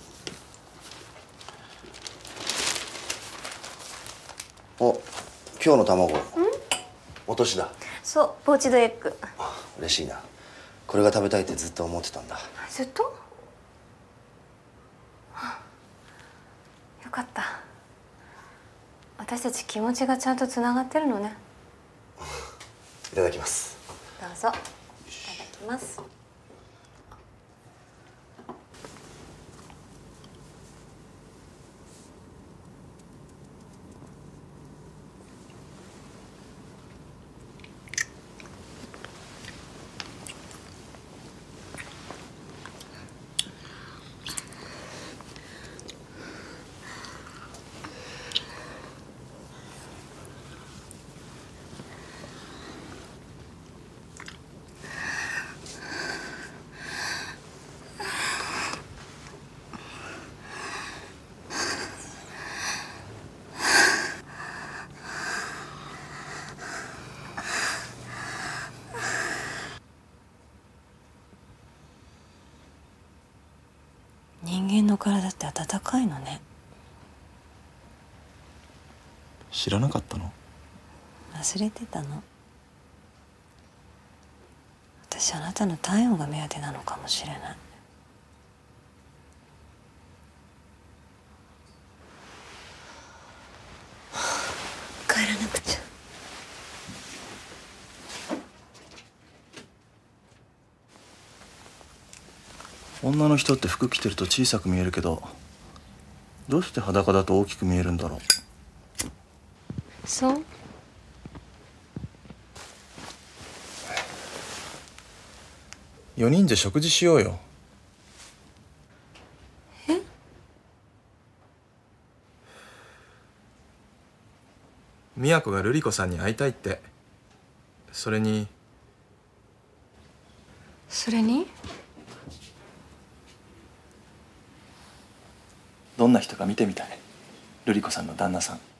お、今日の卵お年だ。 そう、ポーチドエッグ。 嬉しいな。これが食べたいってずっと思ってたんだ。 ずっと？よかった。私たち気持ちがちゃんとつながってるのね。 いただきます。 どうぞ。いただきます。人間の体って温かいのね。 知らなかったの？ 忘れてたの。私あなたの体温が目当てなのかもしれない。帰らなくちゃ。 女の人って服着てると小さく見えるけど、どうして裸だと大きく見えるんだろう。 そう。 4人で食事しようよ。 え？ 宮子が瑠璃子さんに会いたいって。それにどんな人か見てみたい。瑠璃子さんの旦那さん。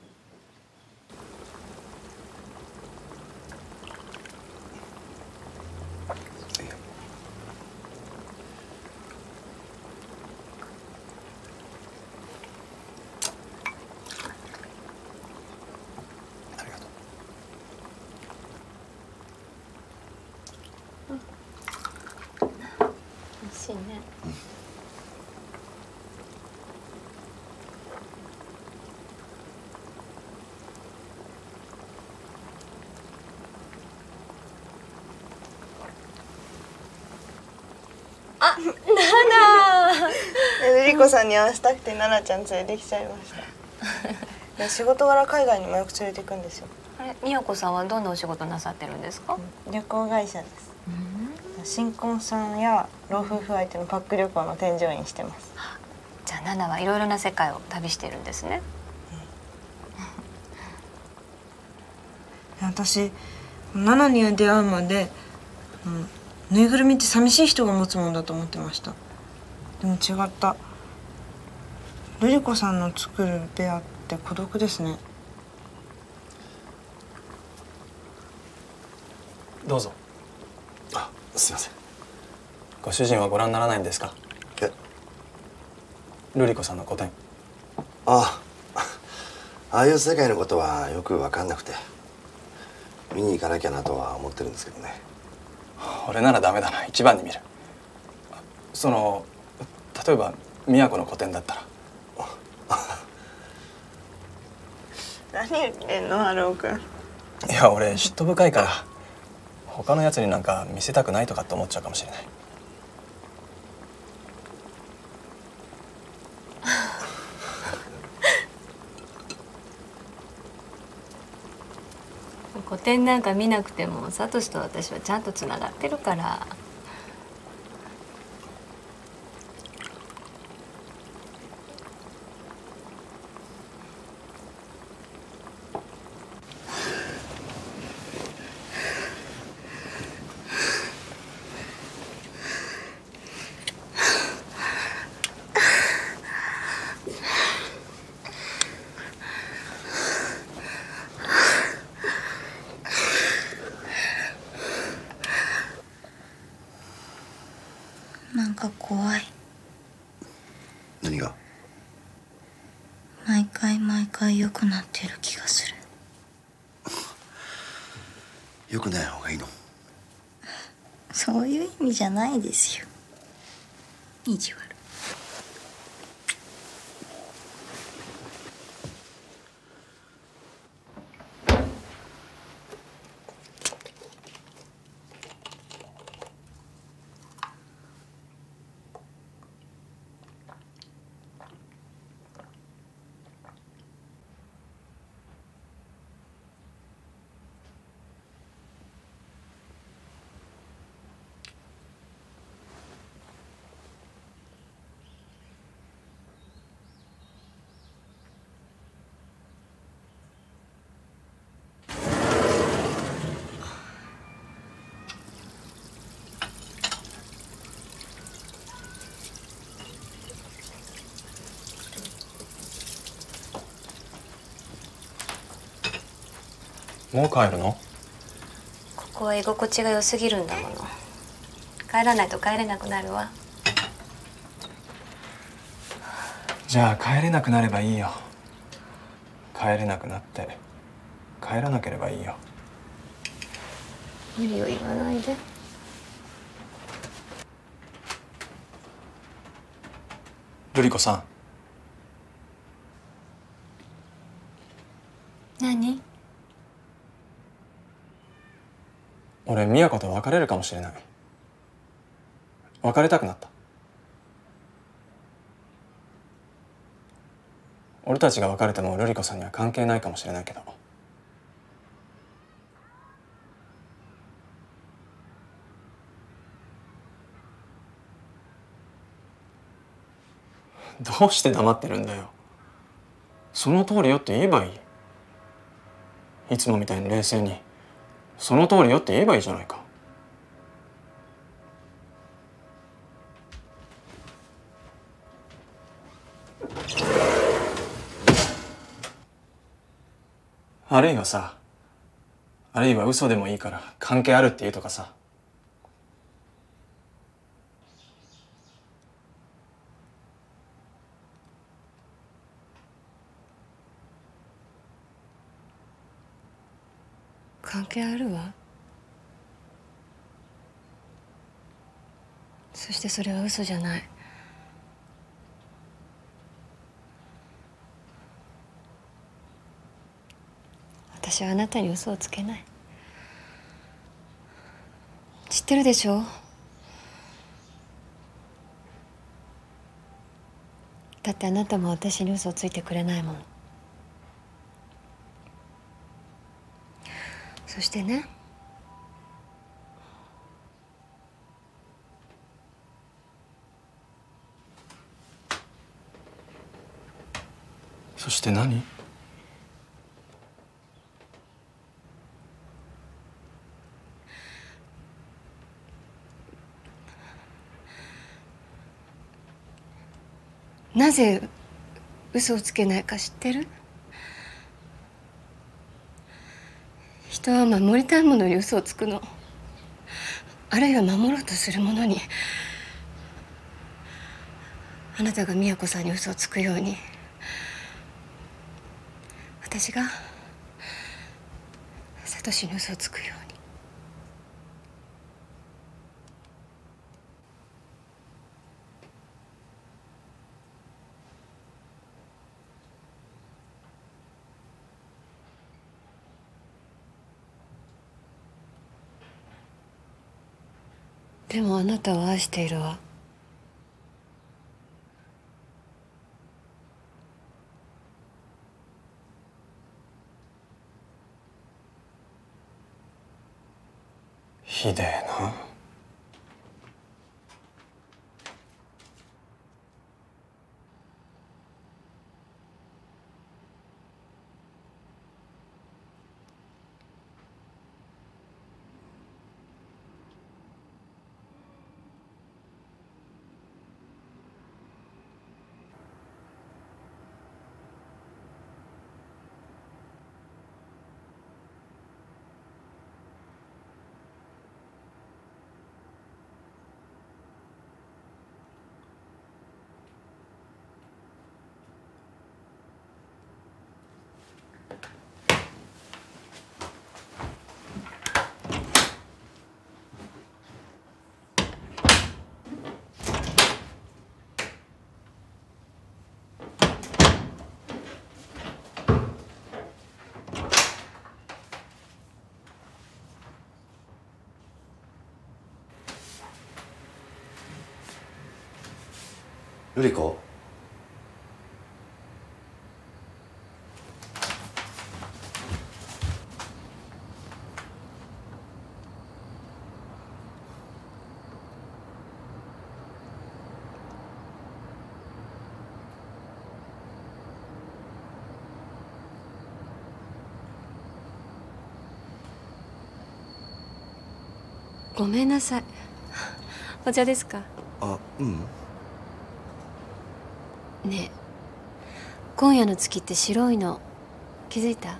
美味しいね。 あ、ナナ。瑠璃子さんに会わせたくてナナちゃん連れてきちゃいました。いや仕事柄海外にもよく連れて行くんですよ。 あれ、美代子さんはどんなお仕事なさってるんですか？ 旅行会社です。新婚さんや老夫婦相手のパック旅行の添乗員してます。 じゃあナナはいろいろな世界を旅してるんですね。 私ナナに出会うまで、ぬいぐるみって寂しい人が持つもんだと思ってました。でも違った。瑠璃子さんの作るベアって孤独ですね。 どうぞ。 あ、すいません。 ご主人はご覧にならないんですか？ え、 瑠璃子さんの個展。 ああいう世界のことはよく分かんなくて見に行かなきゃなとは思ってるんですけどね。 俺ならダメだな、一番に見る。その例えば宮子の個展だったら。 何言ってんの春尾くん。 いや俺嫉妬深いから他のやつになんか見せたくないとかって思っちゃうかもしれない。 古典なんか見なくてもサトシと私はちゃんとつながってるから。 なんか怖い。 何が？ 毎回良くなってる気がする。 良くない方がいいの？ そういう意味じゃないですよ。意地悪。 もう帰るの？ ここは居心地が良すぎるんだもの。帰らないと帰れなくなるわ。 じゃあ帰れなくなればいいよ。帰れなくなって帰らなければいいよ。 無理を言わないで。 瑠璃子さん。 何？ 俺宮子と別れるかもしれない。別れたくなった。俺たちが別れても瑠璃子さんには関係ないかもしれないけど、どうして黙ってるんだよ。その通りよって言えばいい。いつもみたいに冷静にその通りよって言えばいいじゃないか。あるいは嘘でもいいから関係あるって言うとかさ。 関係あるわ。そしてそれは嘘じゃない。私はあなたに嘘をつけない。知ってるでしょ？だってあなたも私に嘘をついてくれないもん。そしてね、 そして何？ なぜ嘘をつけないか知ってる？人は守りたいものに嘘をつくの。 あるいは守ろうとするものにあなたが美也子さんに嘘をつくように私がサトシに嘘をつくように。でもあなたを愛しているわ。 ひでえな。 瑠璃子。 ごめんなさい。お茶ですか？ あ、うん。 ねえ、今夜の月って白いの気づいた？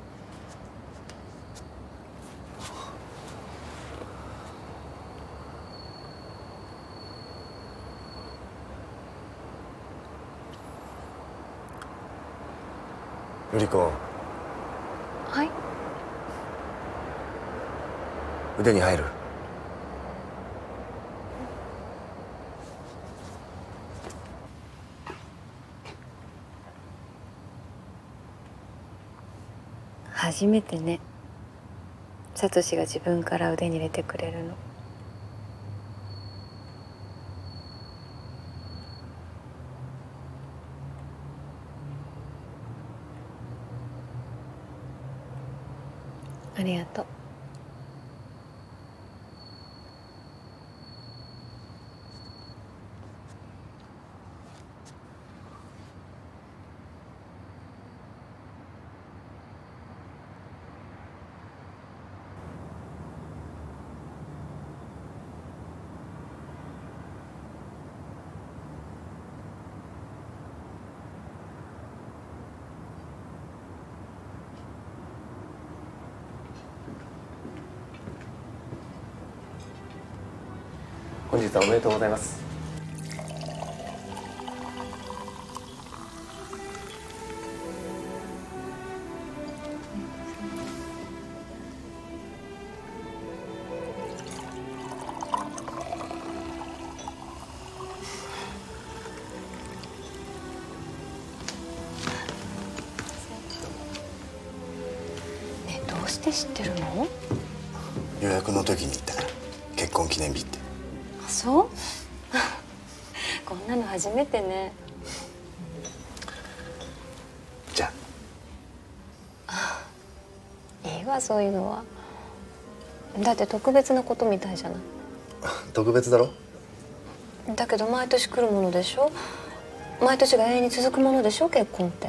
瑠璃子。 はい。 腕に入る？ 初めてね、サトシが自分から腕に入れてくれるの。ありがとう。 本日はおめでとうございます。 ねえ、どうして知ってるの？ 予約の時に言ったから、結婚記念日って。 そう？こんなの初めてね。 じゃあ。いいわ、そういうのは。だって特別なことみたいじゃない。 特別だろ？ だけど毎年来るものでしょ。毎年が永遠に続くものでしょ、結婚って。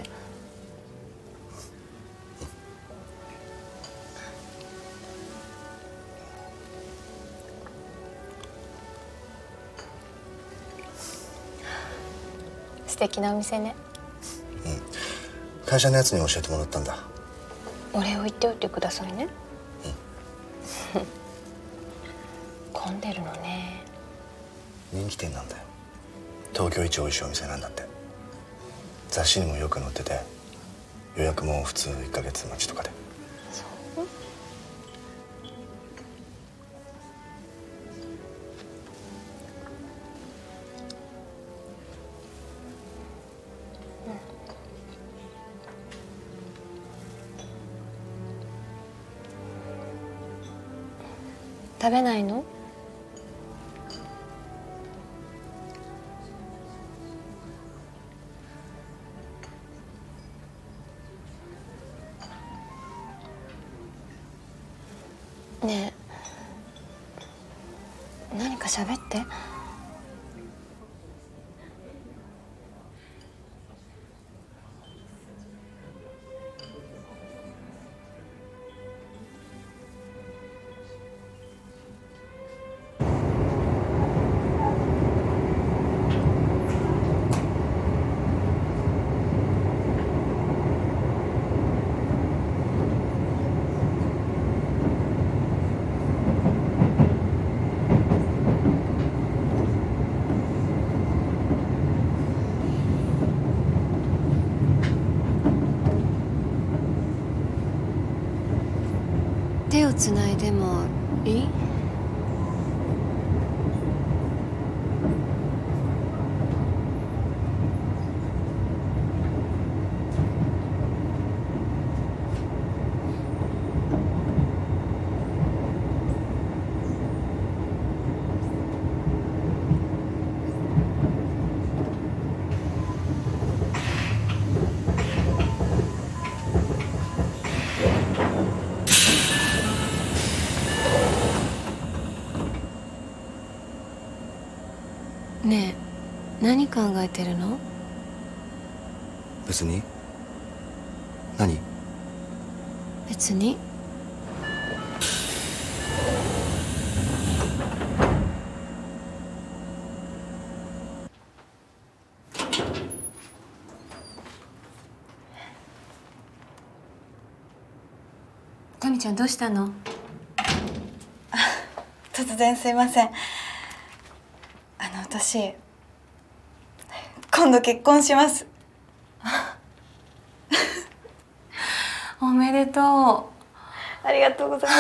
素敵なお店ね。 うん。会社のやつに教えてもらったんだ。 お礼を言っておいてくださいね。 混んでるのね。 人気店なんだよ。東京一おいしいお店なんだって。雑誌にもよく載ってて、予約も普通1ヶ月待ちとかで。 そう。食べないの？ねえ、何か喋って。手をつないでもいい？ねえ、何考えてるの？ 別に。何？ 別に。タミちゃんどうしたの？ 突然すいません。私今度結婚します。 おめでとう。 ありがとうございます。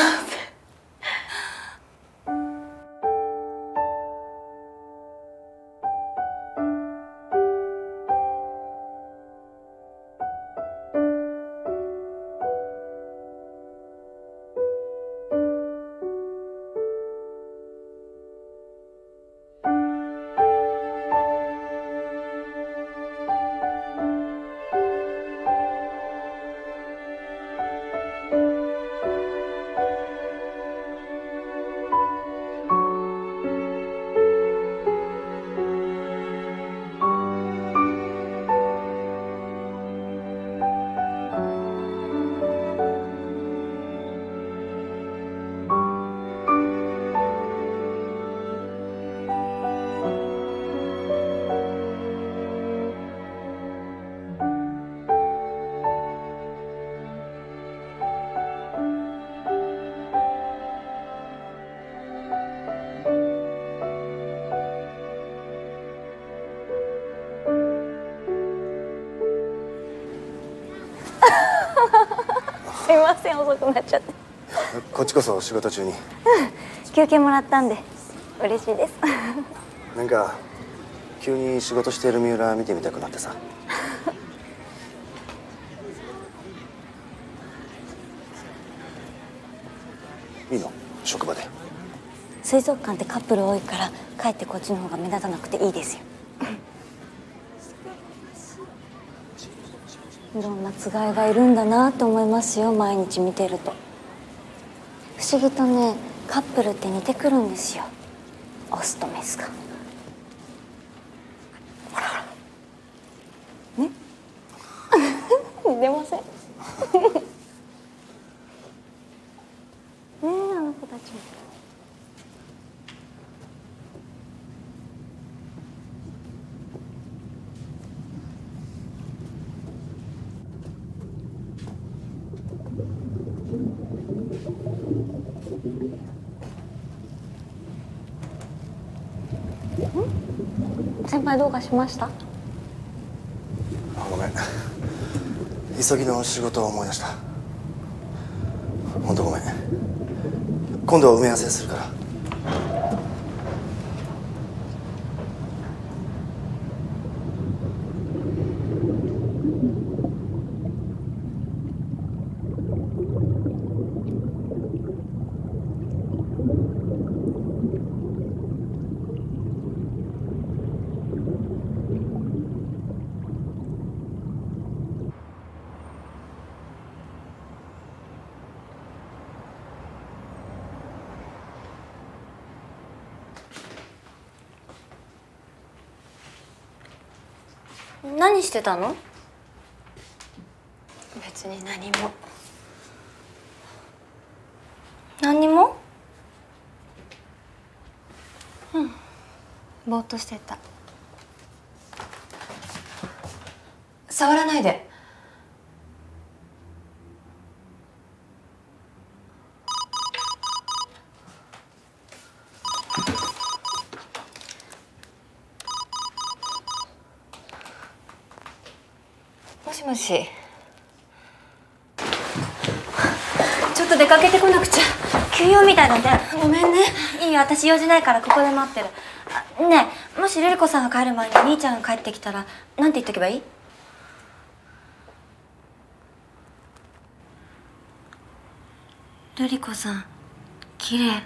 すいません、遅くなっちゃって。 こっちこそ仕事中に。 休憩もらったんで嬉しいです。 なんか急に仕事している三浦見てみたくなってさ。いいの？職場で。 水族館ってカップル多いからかえってこっちの方が目立たなくていいですよ。いろんなつがいがいるんだなって思いますよ、毎日見てると。不思議とね、カップルって似てくるんですよ、オスとメスが。ほらほらね。似てません？ねえ、あの子たちも。 先輩どうかしました？ あ、ごめん、急ぎの仕事を思い出した。本当ごめん。今度は埋め合わせするから。 何してたの？ 別に何も。 何にも？ うん、ぼーっとしてた。触らないで。もしもし。 ちょっと出かけてこなくちゃ。急用みたいなんで。 ごめんね。 いいよ、私用事ないからここで待ってる。ねえ、もし瑠璃子さんが帰る前に兄ちゃんが帰ってきたらなんて言っとけばいい？瑠璃子さん、綺麗。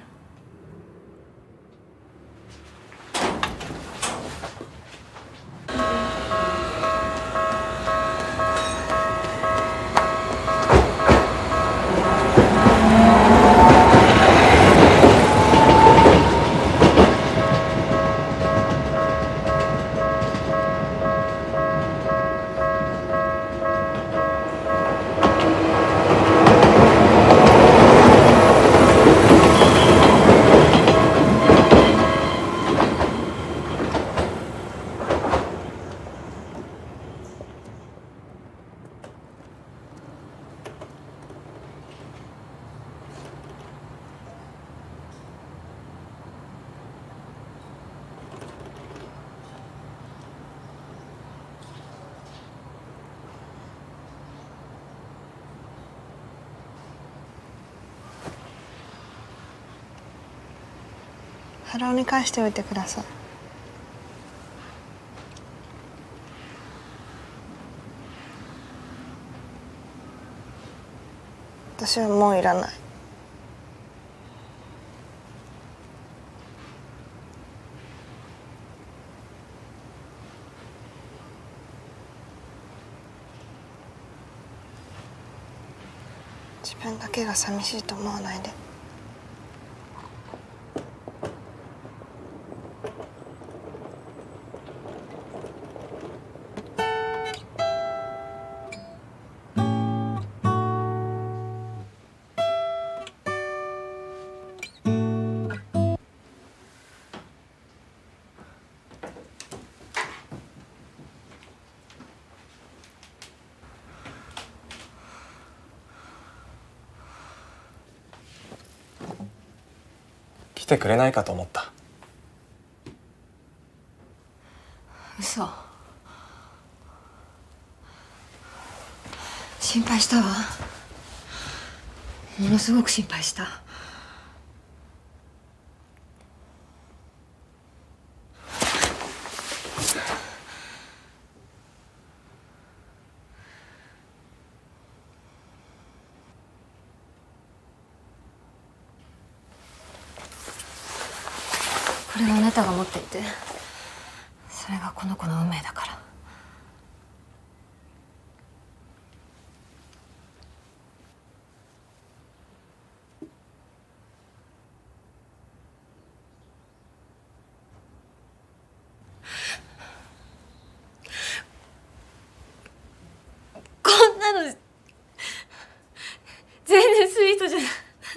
春雄に返しておいてください。私はもういらない。自分だけが寂しいと思わないで。 来てくれないかと思った。 嘘。心配したわ。ものすごく心配した。これはあなたが持っていて、それがこの子の運命だから。こんなの全然スイートじゃない。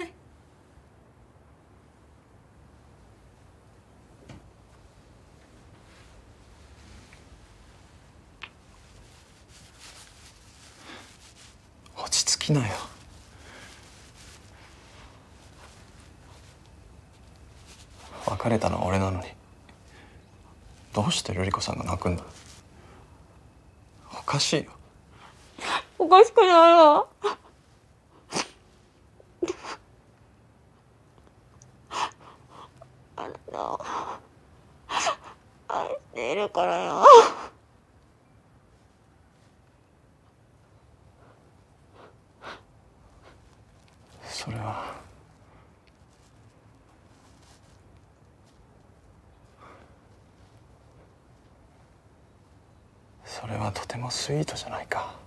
落ち着きなよ。別れたのは俺なのにどうして瑠璃子さんが泣くんだ。おかしいよ。 おかしくないわ。あなたを愛しているからよ。 それはとてもスイートじゃないか。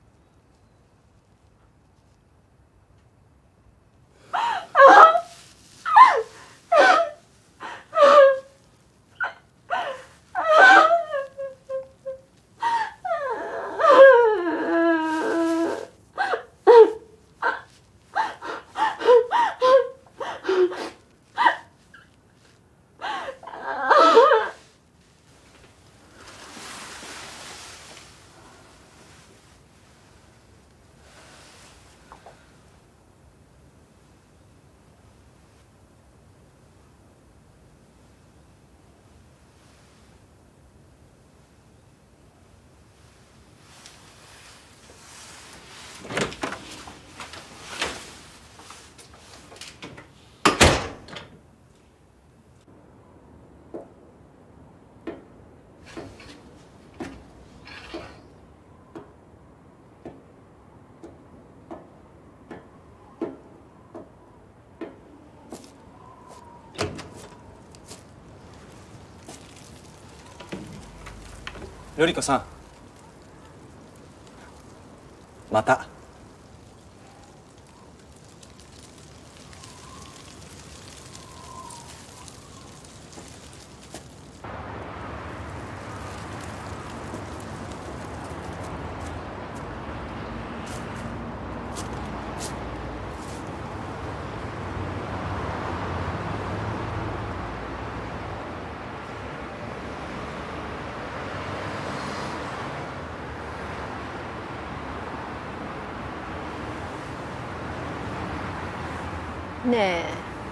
瑠璃子さん、また。 ねえ、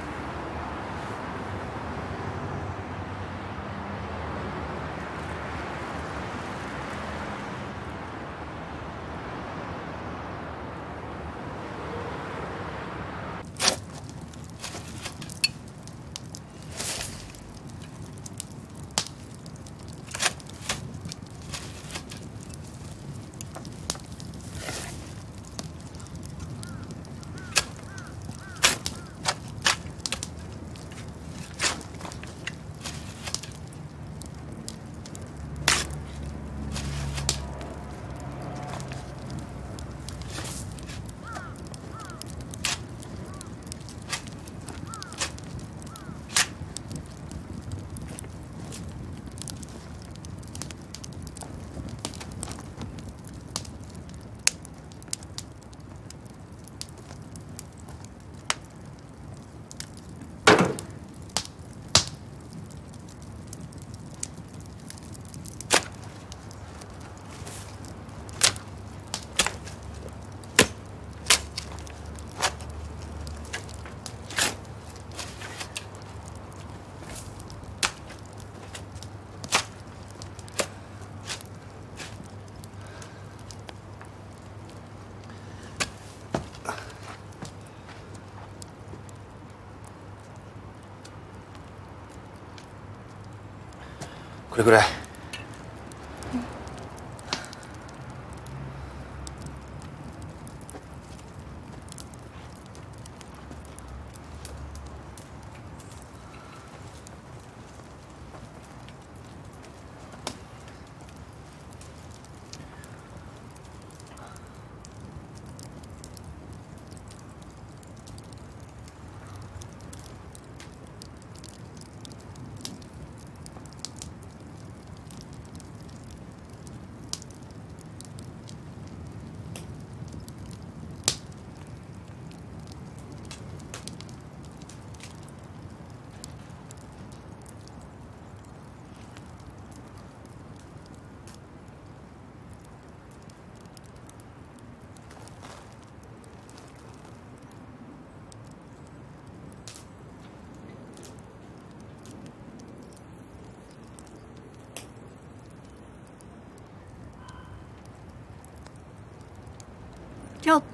これくらい。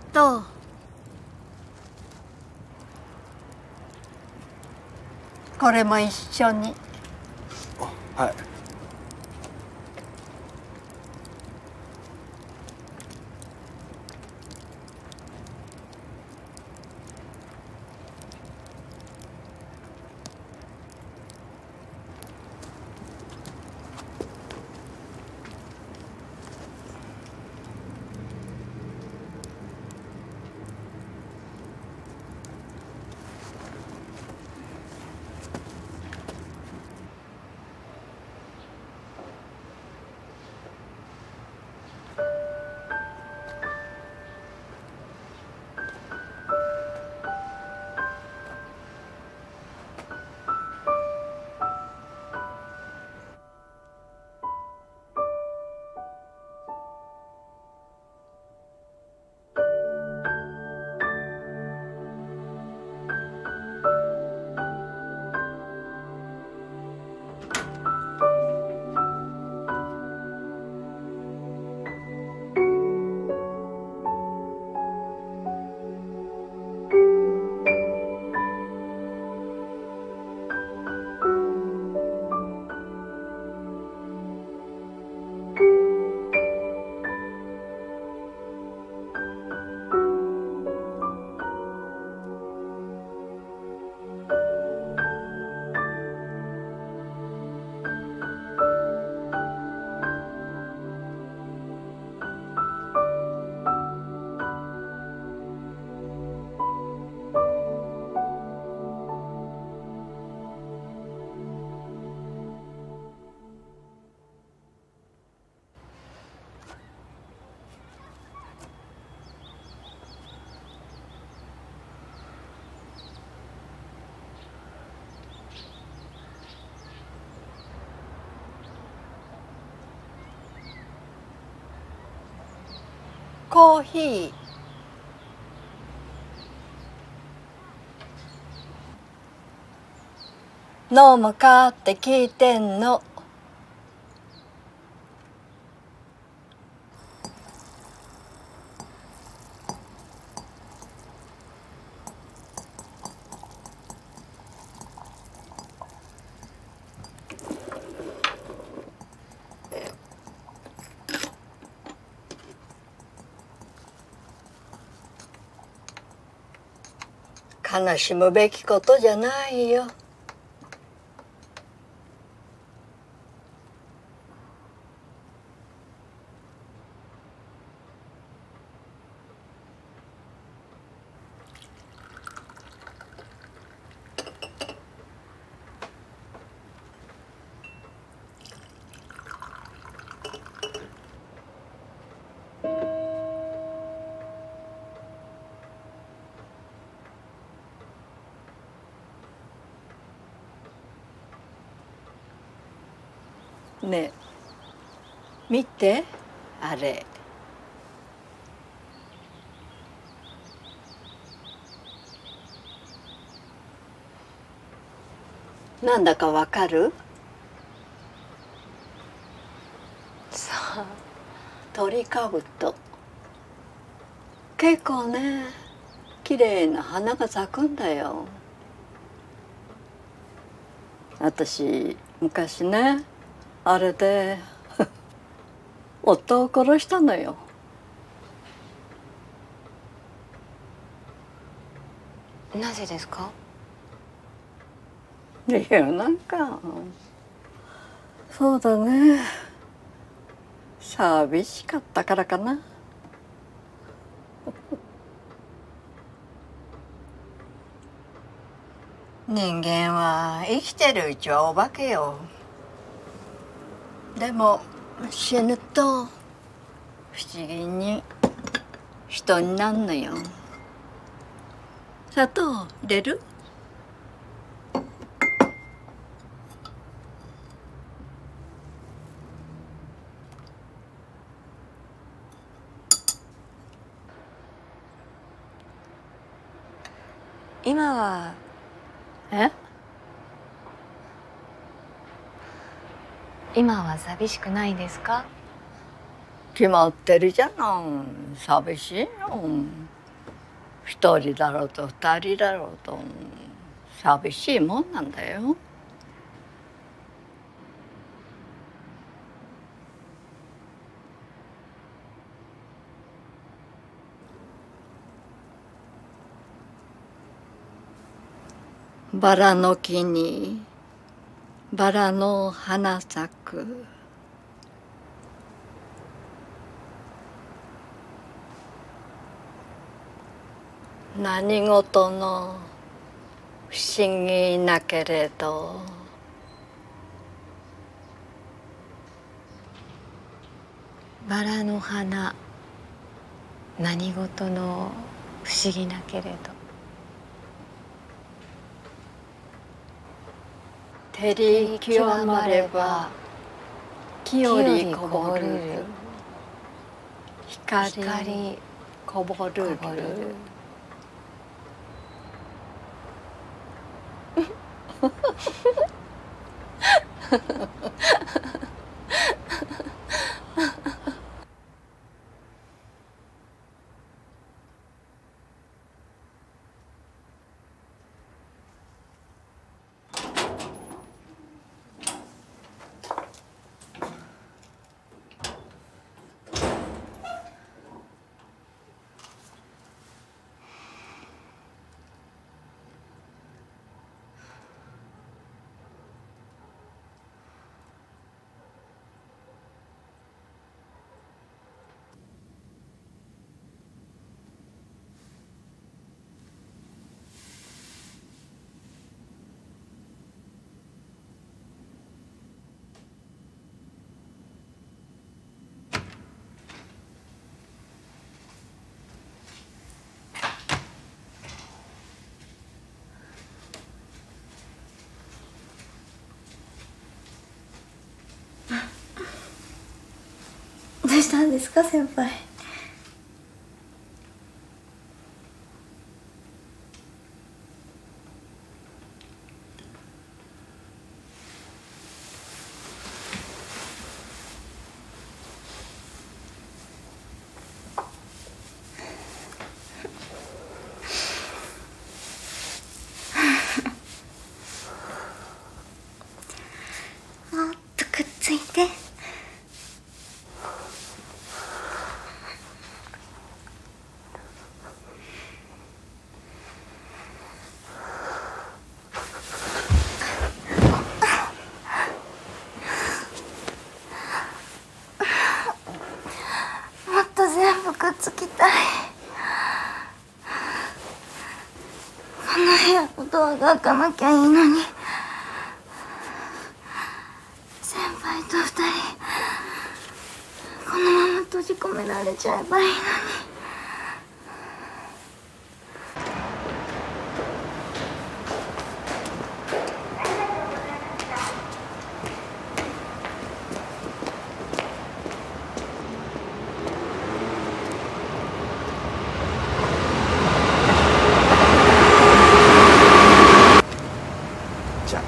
とこれも一緒に。 はい。 コーヒー飲むかって聞いてんの。悲しむべきことじゃないよ。ねえ見てあれ。なんだかわかる？さあ、鳥かぶと。結構ね綺麗な花が咲くんだよ。私昔ねあれで夫を殺したのよ。 なぜですか？ いやなんかそうだね寂しかったからかな。人間は生きてるうちはお化けよ。でも死ぬと不思議に人になるのよ。砂糖入れる？ 今は今は寂しくないですか？ 決まってるじゃない。寂しいよ。 一人だろうと二人だろうと寂しいもんなんだよ。バラの木にバラの花咲く。何事の不思議なけれどバラの花、何事の不思議なけれど照り極まれば木よりこぼるる光こぼるる。 どうしたんですか、先輩。もっとくっついて。もっと全部くっつきたい。この部屋のドアが開かなきゃいいのに。先輩と二人このまま閉じ込められちゃえばいいのに。 じゃあ。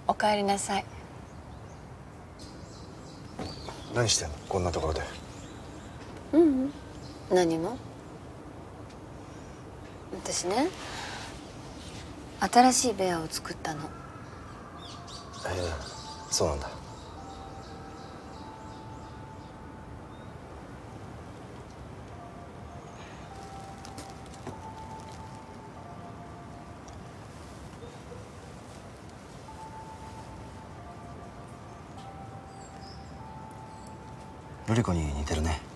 おかえりなさい。 何してんのこんなところで。 何も。私ね、新しいベアを作ったの。 そうなんだ。瑠璃子に似てるね。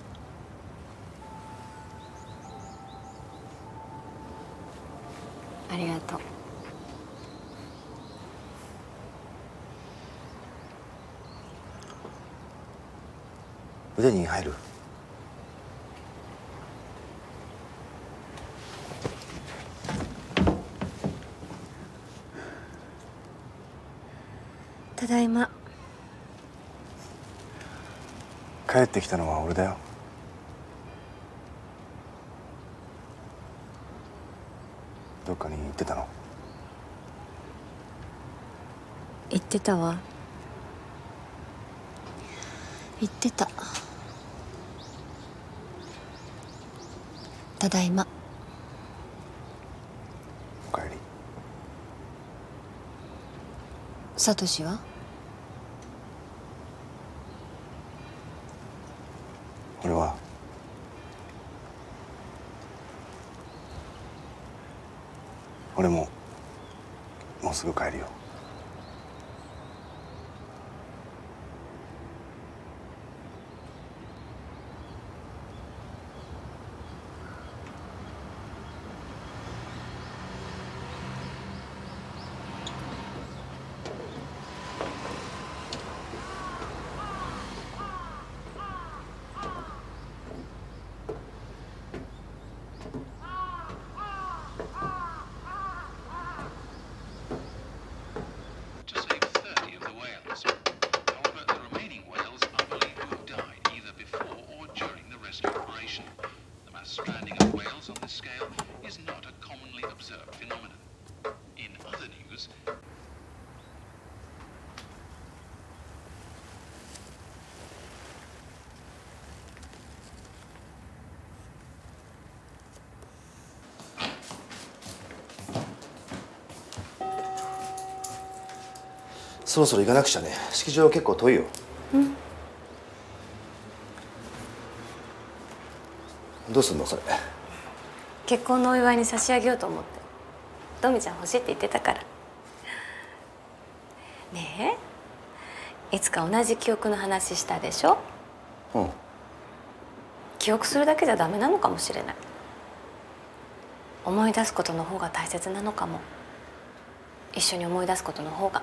ありがとう。 腕に入る？ ただいま。 帰ってきたのは俺だよ。どっかに行ってたの？ 言ってたわ。言ってた。ただいま。 おかえり。 サトシは？ 俺ももうすぐ帰るよ。そろそろ行かなくちゃね。式場結構遠いよ。どうすんのそれ。 結婚のお祝いに差し上げようと思って。ドミちゃん欲しいって言ってたから。ねえ、いつか同じ記憶の話したでしょ。記憶するだけじゃダメなのかもしれない。思い出すことの方が大切なのかも。一緒に思い出すことの方が。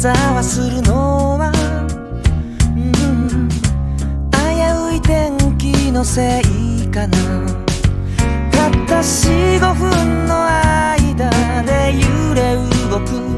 ざわするのは、危うい天気のせいかな。たった4、5分の間で揺れ動く